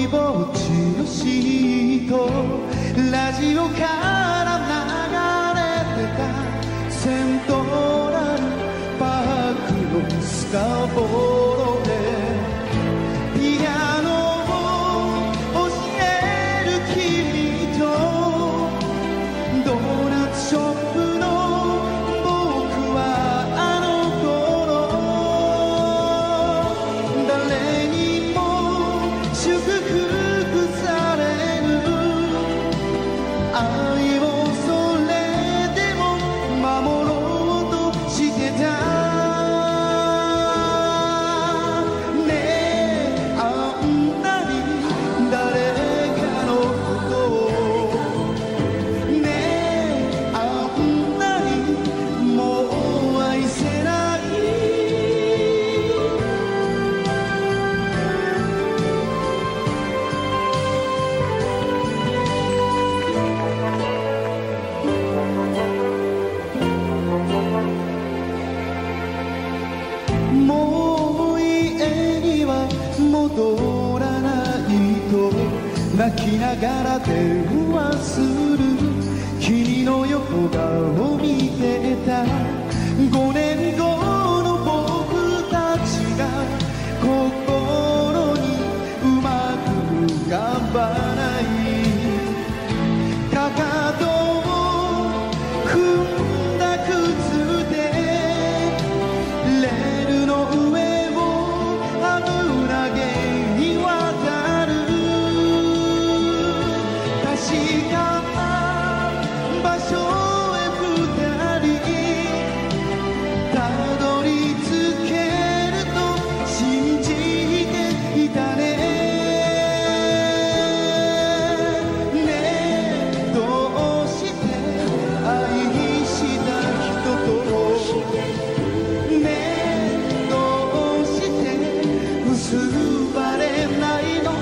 Speaker 5: りぼっちのシートラジオから流れてたセントラルパークのスカボロでピアノを教える君とドーナツショップの僕はあの頃誰にも祝福される愛をそれでも守ろうとしてた戻らないと泣きながら電話する君の横顔を見てたごねんごの僕たちが心にうまく浮かばないかかとを踏んだ靴でレールの上確かな場所へ二人たどり着けると信じていたねねえどうして愛した人とねえどうして結ばれないの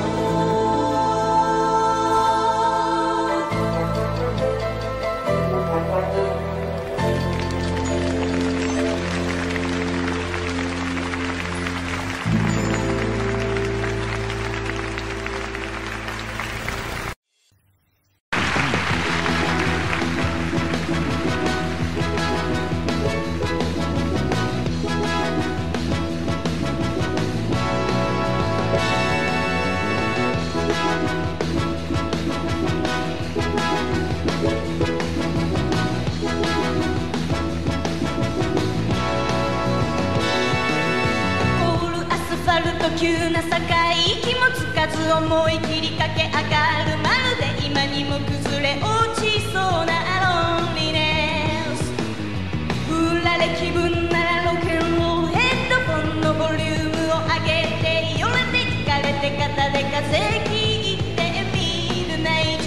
Speaker 9: 急な境息もつかず思い切り駆け上がるまるで今にも崩れ落ちそうなロンリネス振られ気分ならロケンロールヘッドフォンのボリュームを上げてよれて聞かれて肩で風切ってミールナイト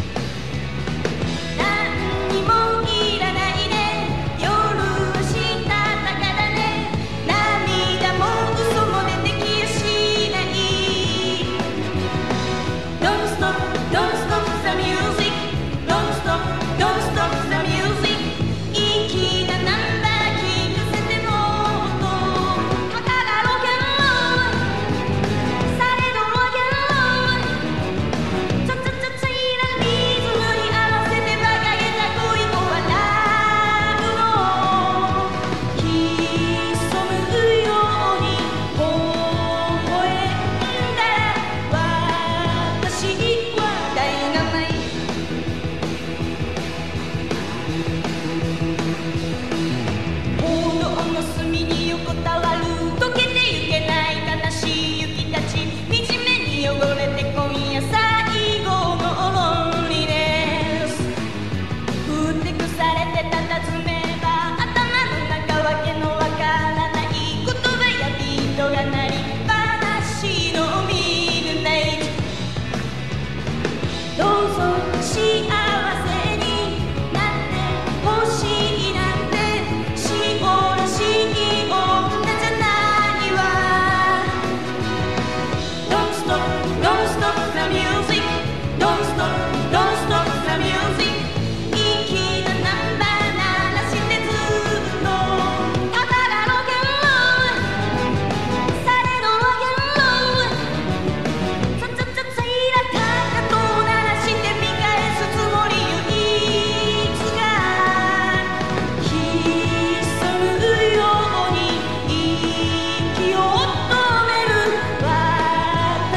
Speaker 9: 何にもいらないね夜はしたたかだね涙も嘘も出てきDon't stop the music, don't stop, don't stop the music 粋なナンバーキング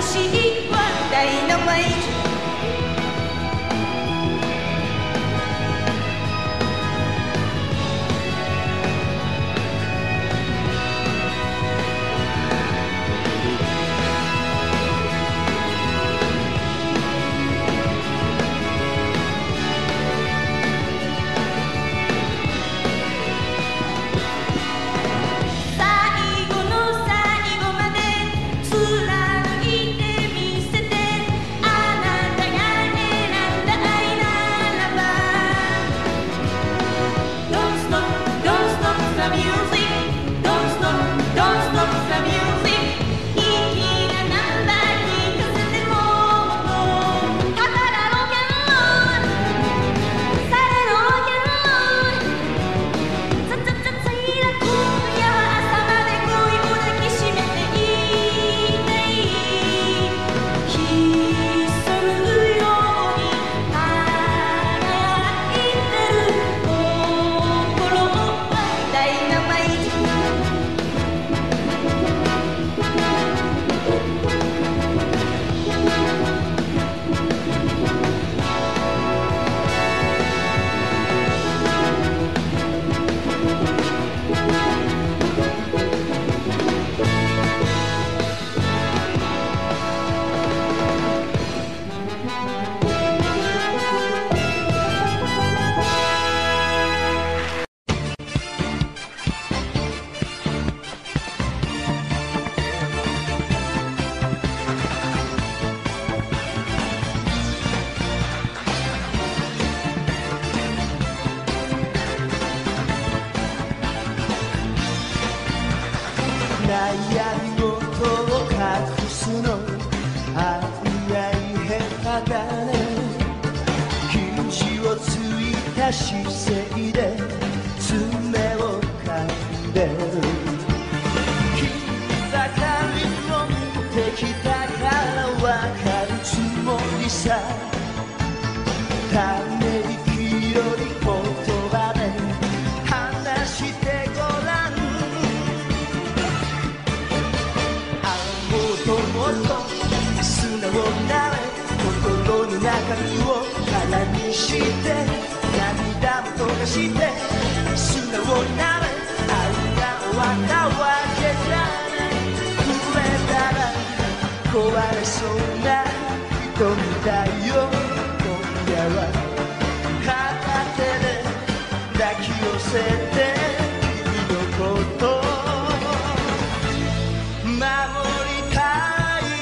Speaker 9: しいわダイナマイト
Speaker 5: 悩み事を隠すのあいあい下手だね肘をついた姿勢で爪を噛んでる君ばかりを見てきたからわかるつもりさため息より言葉で話してごらんもっと素直なれ心の中身を空にして涙も溶かして素直なれ愛が終わったわけじゃない触れたら壊れそうな瞳だよ今夜は片手で抱き寄せて君のこと守りたい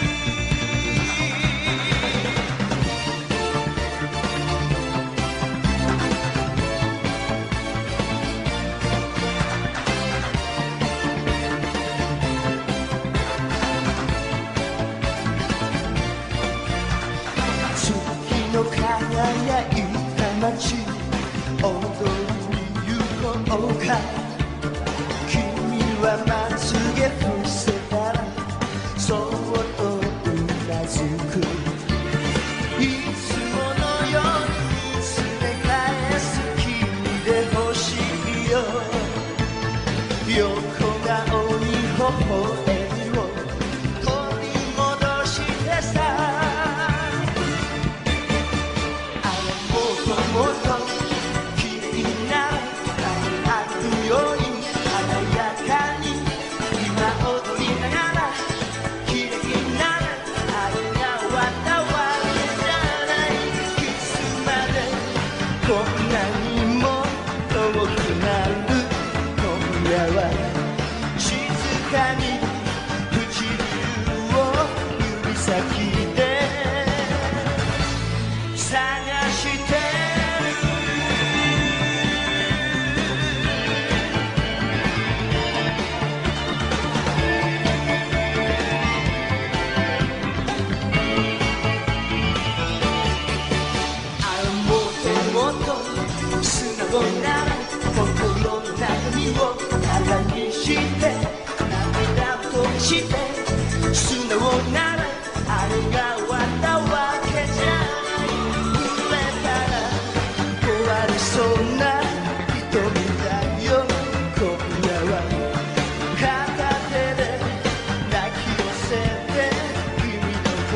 Speaker 5: 月の輝いた街踊りに行こうか君はまつげ伏せたらそっとうなずくいつものように見つめ返す君で欲しいよ横顔に微笑みを取り戻してさあれもっともっと綺麗なあるように華やかに今踊りながら綺麗なあれが終わったわけじゃないいつまでこんなにも遠くなる今夜は静かに唇を指先で探してるああもっともっと素直な心の中身を空にして涙を溶かして素直ならあれが終わったわけじゃない触れたら壊れそうな瞳だよ今夜は片手で抱き寄せて君の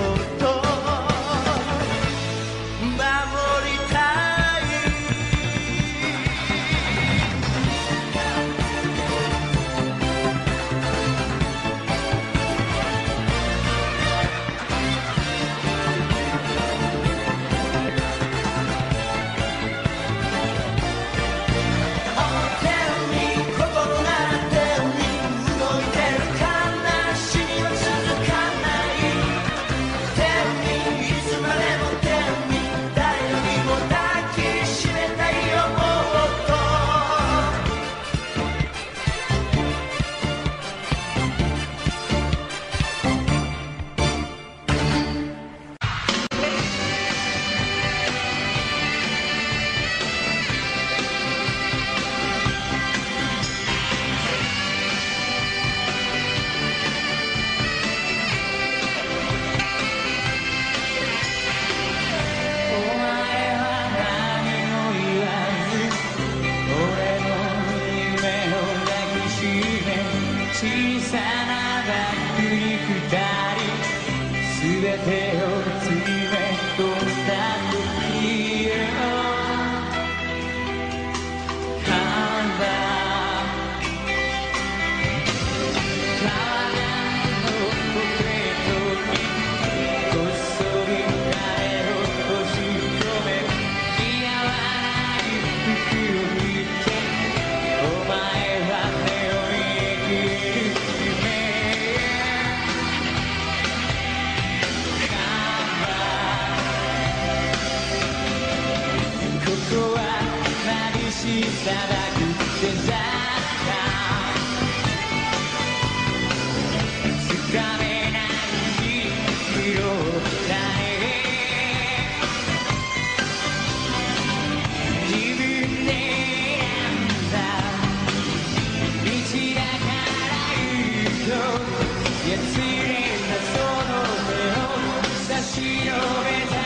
Speaker 10: 手を詰め込んだ時よカバー川のポケットにこっそり金を押し込め似合わない服を着てお前は手を握る夢ここは眩しさだくデザートつかめない色だね自分で選んだ道だから言うとやつれたその手を差し伸べた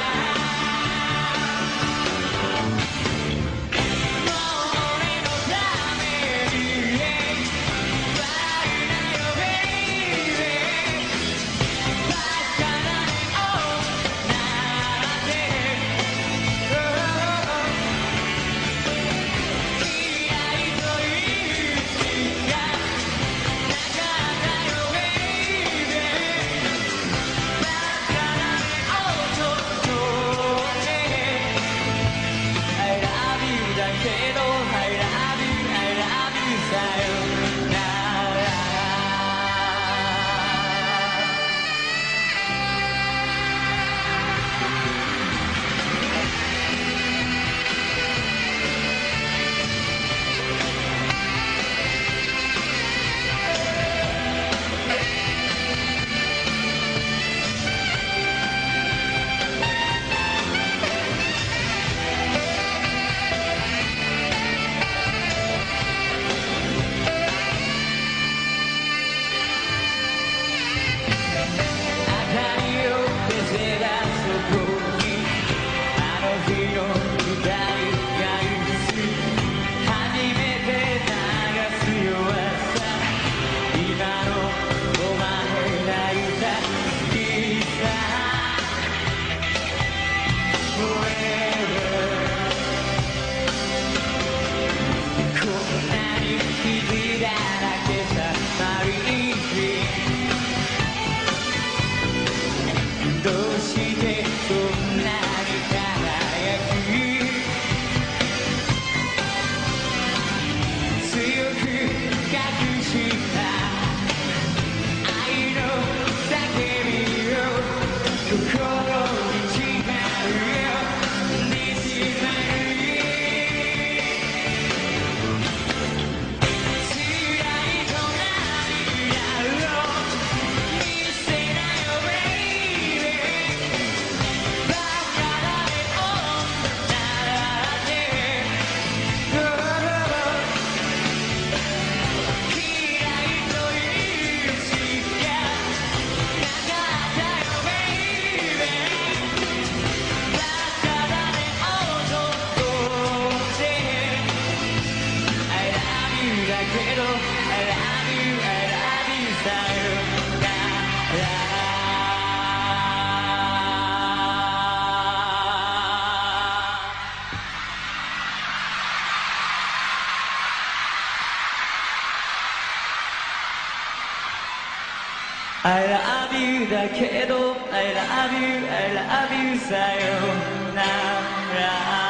Speaker 10: I love you だけど I love you I love you さよなら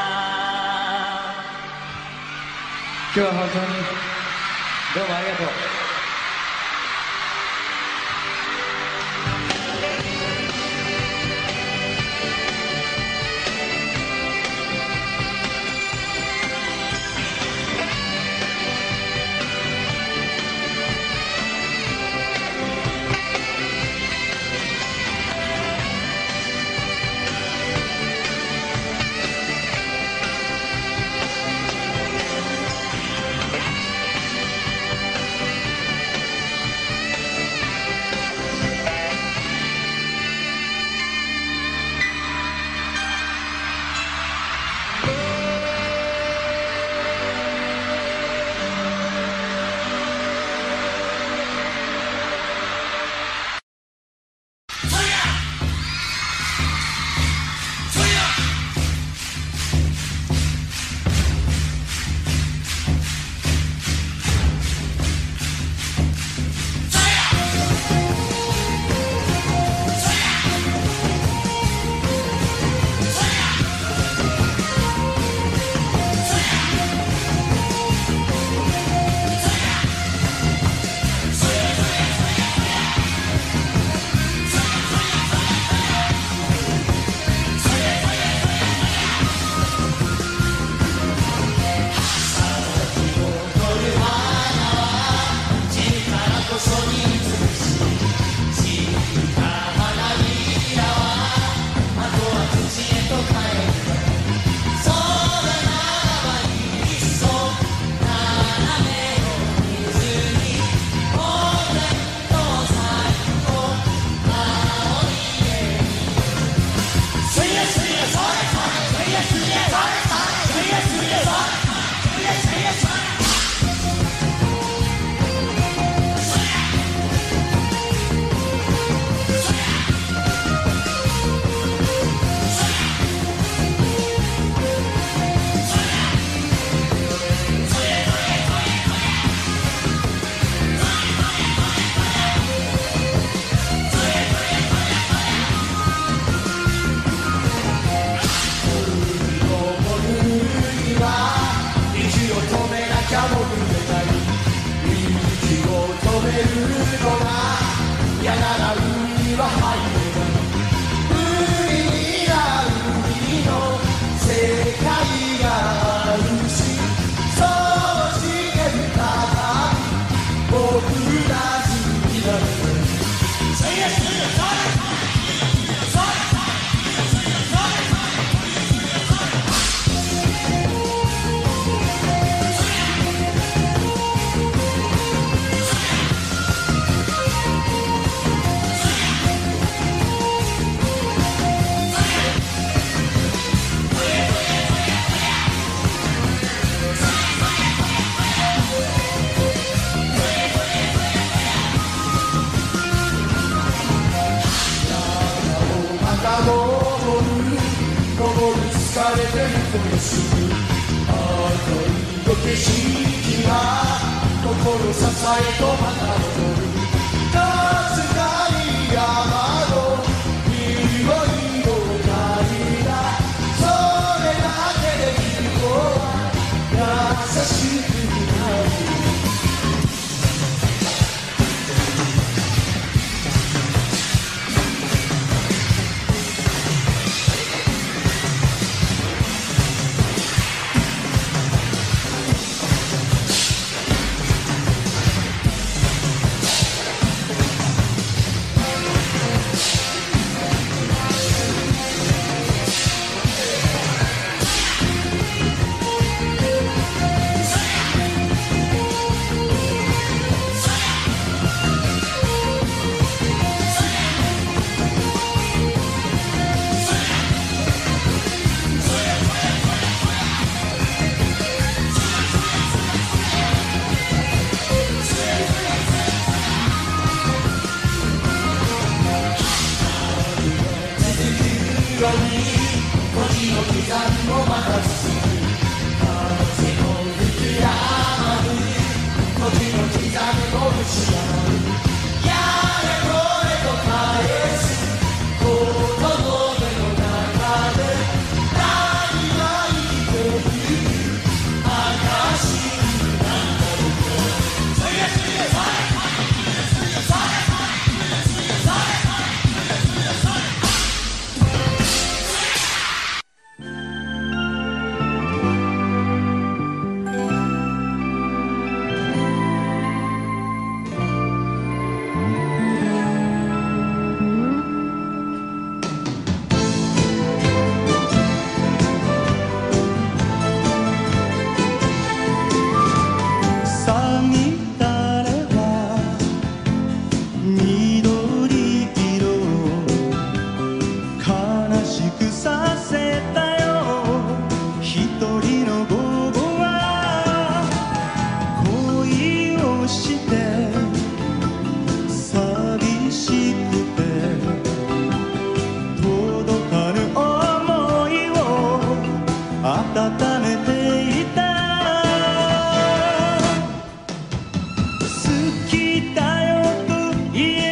Speaker 10: 今日は本当にどうもありがとう
Speaker 7: げるのが嫌なら海は入れない無理な海の世界があるしそうして再び僕ら好きだね登る疲れてるこのすぐ赤い景色が心支えとまた戻るかすかに山の匂いを嗅いだそれだけで君は優しくなるように文字の刻みもまた続く風の吹き止まる文字の刻みも打ち上がるやれこれと返す言葉の目の中で何が生きている証なんだろうそれそれそれ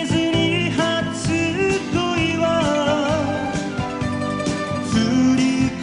Speaker 7: 振り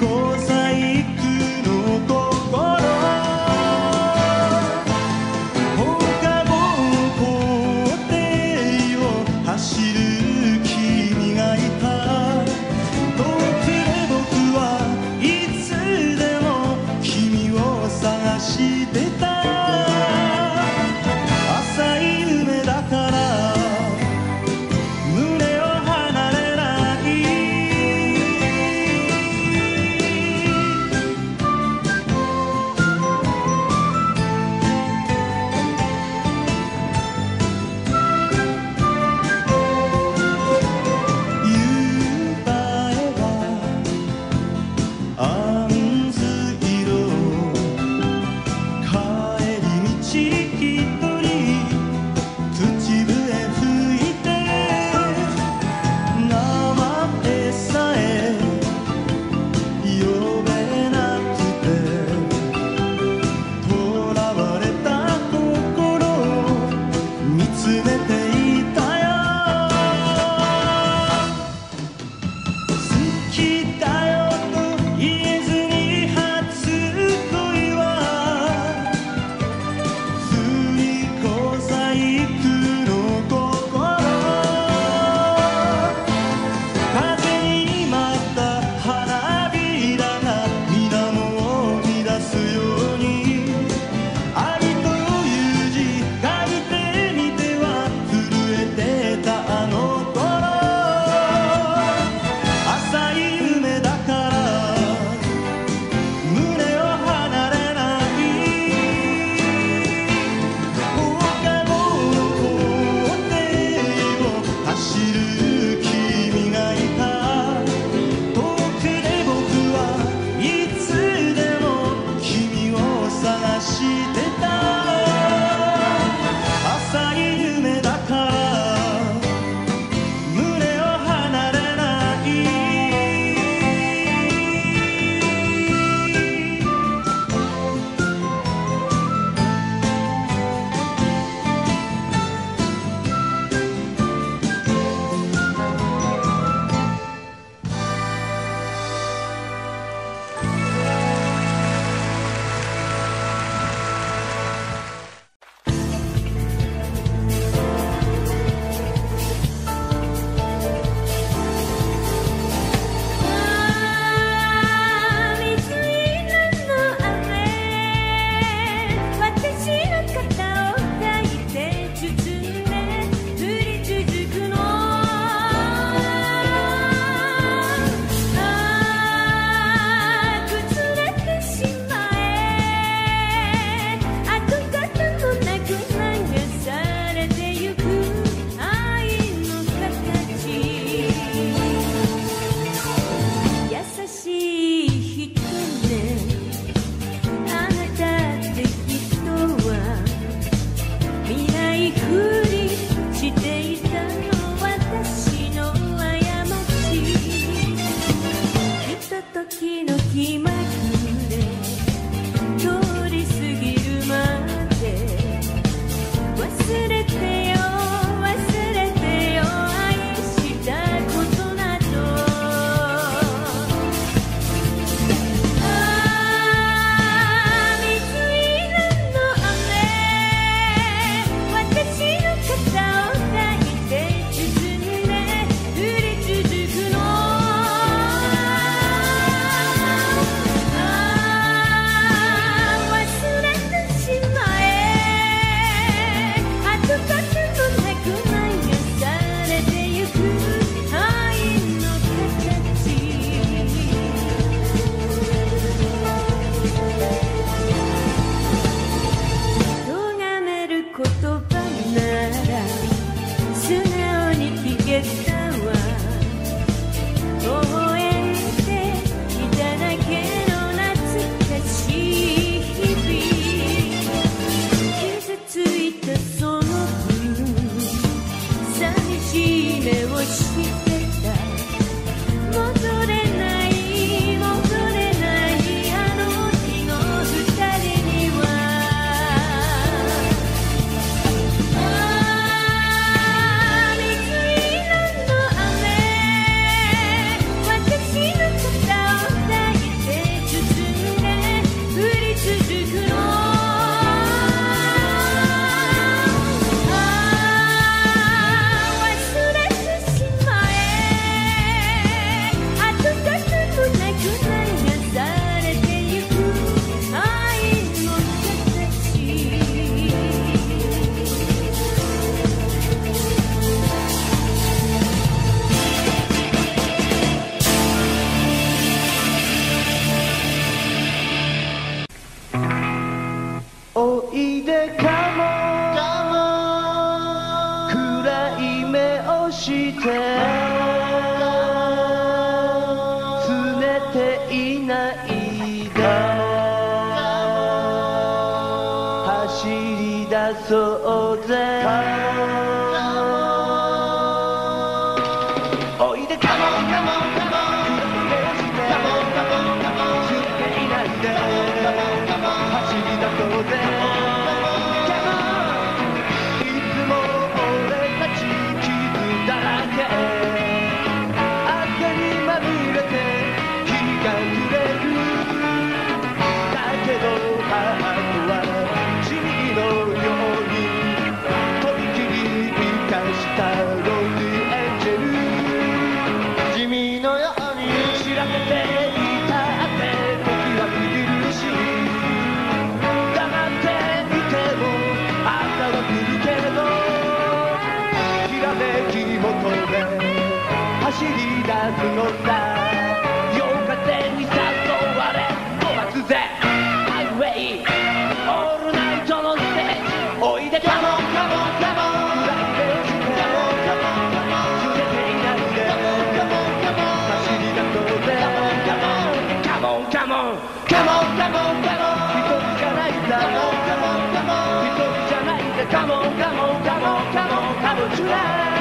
Speaker 5: ていないで走り出そうぜおいでカモンカモンカモンカモンカモンカモン知っていないで走り出そうぜいつも俺たち傷だらけ汗にまみれて日が暮れるだけどハートは地味のようにとびきり生かしたロンリーエンジェル地味のように知らせていたって時は過ぎるし黙っていても朝は来るけどひらめき求め走り出すのさ夜風に誘われ飛ばすぜハイウェイオールナイトのステージおいでカモンカモンカモン裏切れをしてカモンカモンカモン揺れていないでカモンカモンカモン走り出そうぜカモンカモンカモンカモンカモンカモン一人じゃないさカモンカモンカモン一人じゃないぜカモンカモンカモンカモンカモンチュラ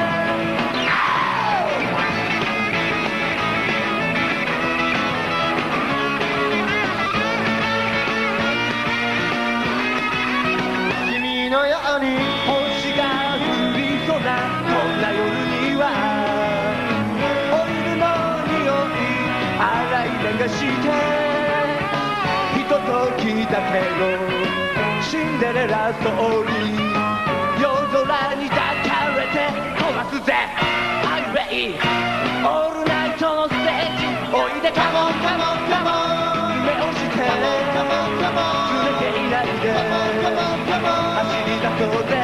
Speaker 5: のように星が降りそうなこんな夜にはオイルの匂い洗い流してひとときだけのシンデレラストーリー夜空に抱かれて飛ばすぜハイウェイオールナイトのステージおいでカモンカモンカモン夢をしてずれていないで走り出そうぜ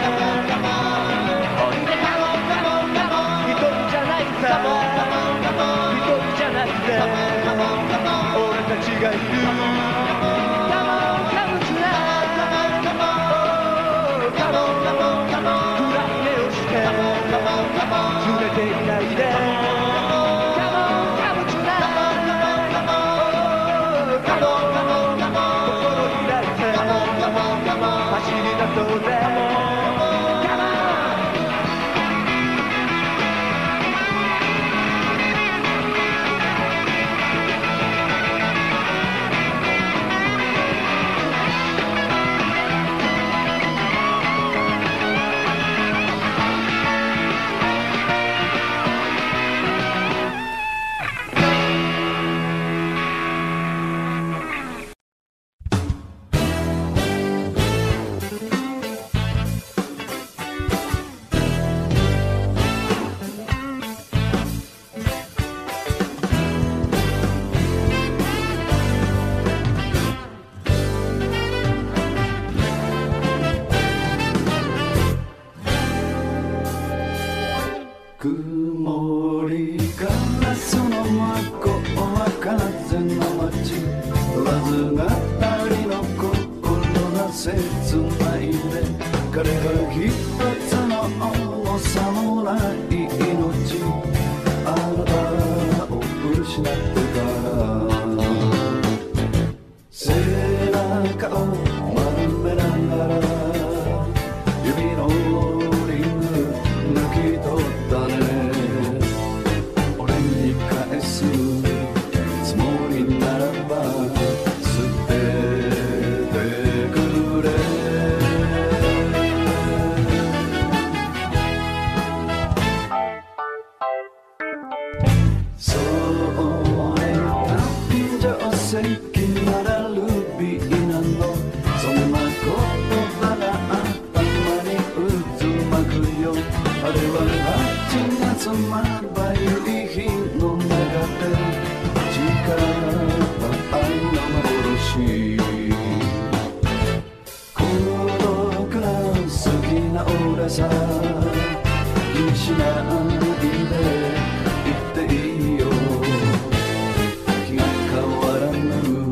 Speaker 5: おいでカモンカモンカモン一人じゃないさ一人じゃないぜ俺たちがいるカモンカモンチュラカモンカモン暗い目をしてずれていないでカモンカモンチュラカモン心開いて走り出そうぜ
Speaker 11: 曇りガラスの向こうは風の街わずか二人の心が切ないで彼が一つの重さもない命あなたを失ってから背中を丸めながら指のリング抜き取ったね俺に返すつもりならば捨ててくれそうね誕生石ならルビーなのそんな言葉が頭に渦巻くよあれははちがつまばゆい日の中で誓った愛の幻孤独な好きな俺さ気にしないで言っていいよ気が変わらぬ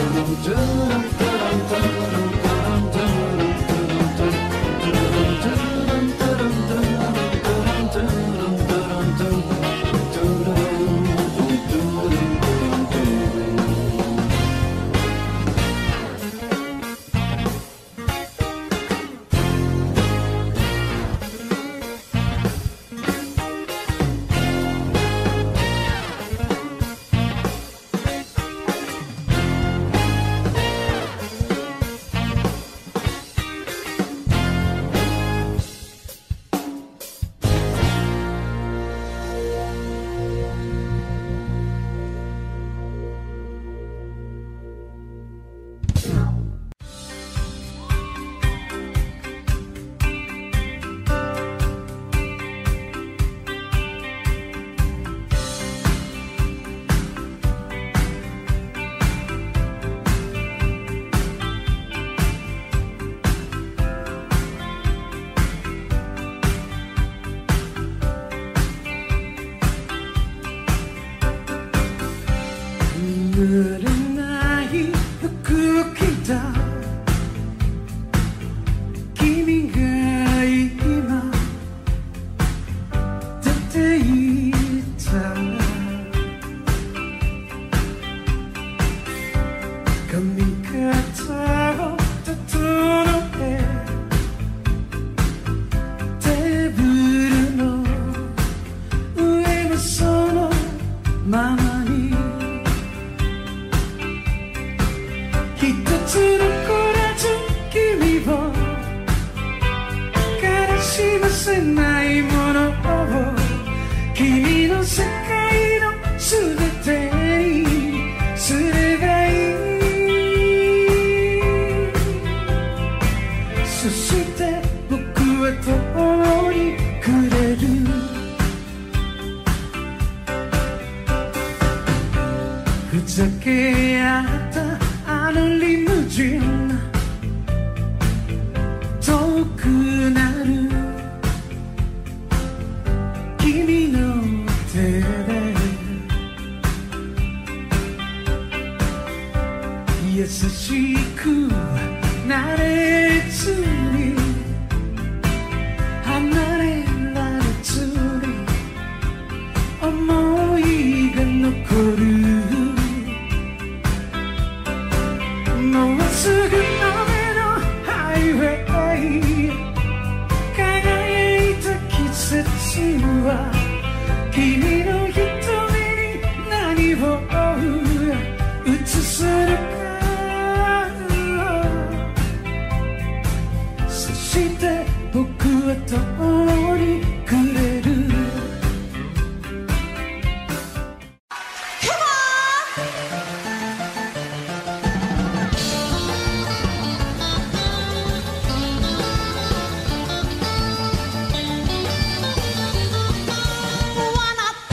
Speaker 12: 「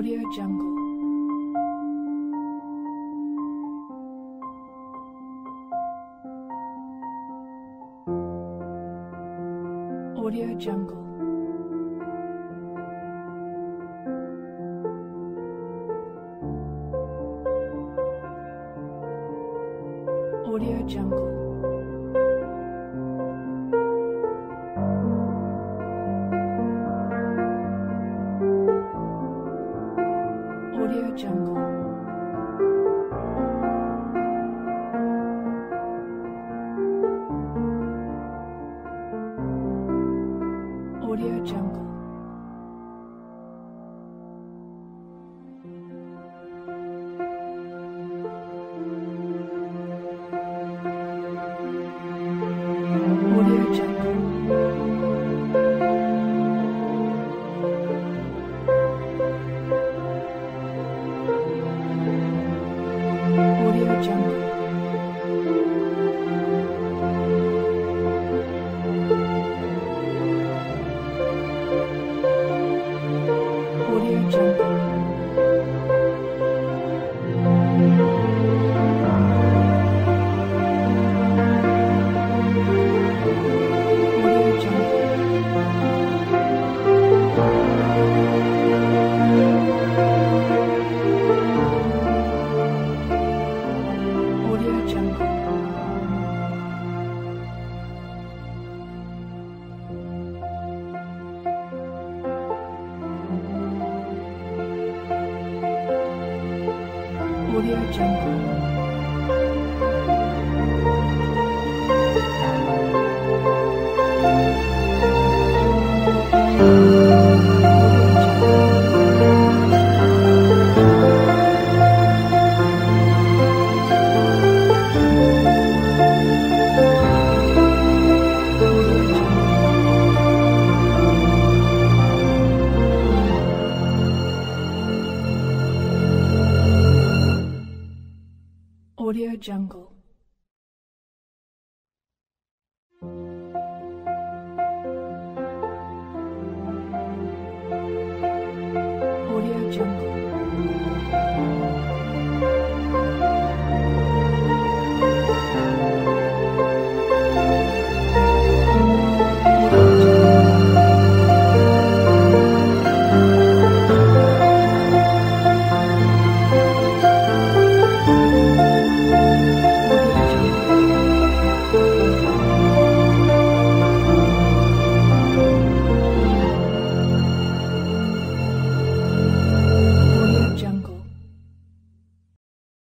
Speaker 12: Audio Jungle. Audio Jungle. Audio Jungle. Audio Jungle. Audio Jungle. Audio Jungle. Audio Jungle. Audio Jungle. Audio Jungle. Audio Jungle. Audio Jungle. Audio Jungle.